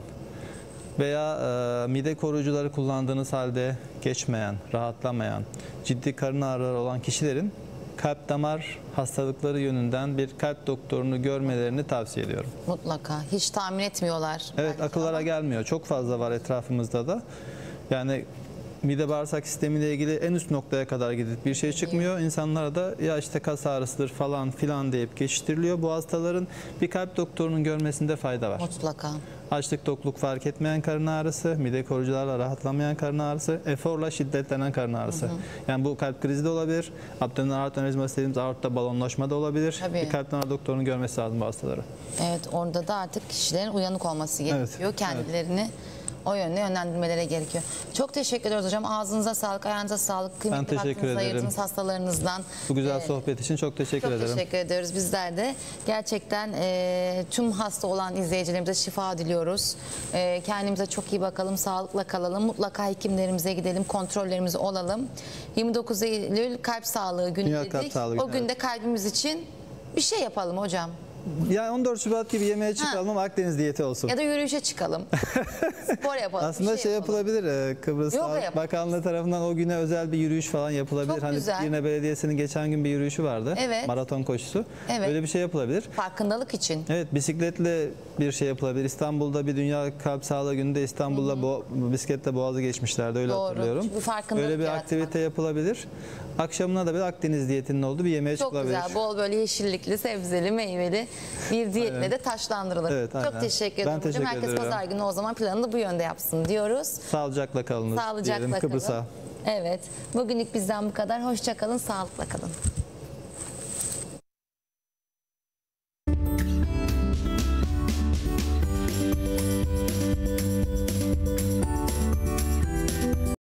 B: veya e, mide koruyucuları kullandığınız halde geçmeyen, rahatlamayan, ciddi karın ağrıları olan kişilerin kalp damar hastalıkları yönünden bir kalp doktorunu görmelerini tavsiye ediyorum.
A: Mutlaka. Hiç tahmin etmiyorlar.
B: Evet,
A: belki
B: akıllara
A: ama
B: gelmiyor. Çok fazla var etrafımızda da. Yani mide bağırsak sistemiyle ilgili en üst noktaya kadar gidip bir şey çıkmıyor. İnsanlara da ya işte kas ağrısıdır falan filan deyip geçiştiriliyor. Bu hastaların bir kalp doktorunun görmesinde fayda var.
A: Mutlaka.
B: Açlık tokluk fark etmeyen karın ağrısı, mide koruyucularla rahatlamayan karın ağrısı, eforla şiddetlenen karın ağrısı. Hı hı. Yani bu kalp krizi de olabilir, abdominal aort anevrizması dediğimiz aortta balonlaşma da olabilir.
A: Tabii.
B: Bir kalp damar doktorunun görmesi lazım bu hastaları.
A: Evet, orada da artık kişilerin uyanık olması gerekiyor.
B: Evet,
A: kendilerini o yönde yönlendirmeleri gerekiyor. Çok teşekkür ediyoruz hocam. Ağzınıza sağlık, ayağınıza sağlık. Kıymetli
B: teşekkür
A: vaktinizi
B: ederim.
A: ayırdığınız hastalarınızdan.
B: Bu güzel
A: Ee,
B: sohbet için çok teşekkür
A: Çok
B: ederim.
A: teşekkür ediyoruz bizler de. Gerçekten e, tüm hasta olan izleyicilerimize şifa diliyoruz. E, kendimize çok iyi bakalım, sağlıkla kalalım. Mutlaka hekimlerimize gidelim, kontrollerimizi olalım. yirmi dokuz Eylül Kalp Sağlığı Günü
B: Dünya
A: dedik.
B: Kalp Sağlığı
A: O
B: Günü,
A: günde kalbimiz için bir şey yapalım hocam.
B: Yani on dört Şubat gibi yemeğe çıkalım ama Akdeniz diyeti olsun.
A: Ya da yürüyüşe çıkalım. Spor yapalım.
B: Aslında
A: bir
B: şey,
A: yapalım.
B: yapılabilir, e, Kıbrıs
A: Yoga
B: Sağlık
A: yapalım.
B: Bakanlığı tarafından o güne özel bir yürüyüş falan yapılabilir.
A: Çok
B: hani
A: güzel.
B: Girne Belediyesi'nin geçen gün bir yürüyüşü vardı.
A: Evet.
B: Maraton koşusu.
A: Evet.
B: Öyle bir şey yapılabilir.
A: Farkındalık için.
B: Evet, bisikletle bir şey yapılabilir. İstanbul'da bir Dünya Kalp Sağlığı Günü'nde İstanbul'da bo bisikletle Boğaz'ı geçmişlerdi, öyle
A: Doğru.
B: hatırlıyorum.
A: Bir farkındalık
B: Öyle bir
A: yaratmak.
B: aktivite yapılabilir. Akşamına da bir Akdeniz diyetinin olduğu bir yemeğe
A: Çok
B: çıkılabilir.
A: güzel, bol böyle yeşillikli, sebzeli, meyveli bir diyetle de taşlandırılır.
B: Evet,
A: Çok
B: aynen.
A: teşekkür
B: Ben
A: ederim hocam.
B: teşekkür
A: Herkes
B: ederim.
A: pazar günü o zaman planını bu yönde yapsın diyoruz.
B: Sağlıcakla kalınız
A: Sağlıcakla
B: diyelim
A: kalın.
B: Kıbrıs'a.
A: Evet. Bugünlük bizden bu kadar. Hoşça kalın, sağlıkla kalın.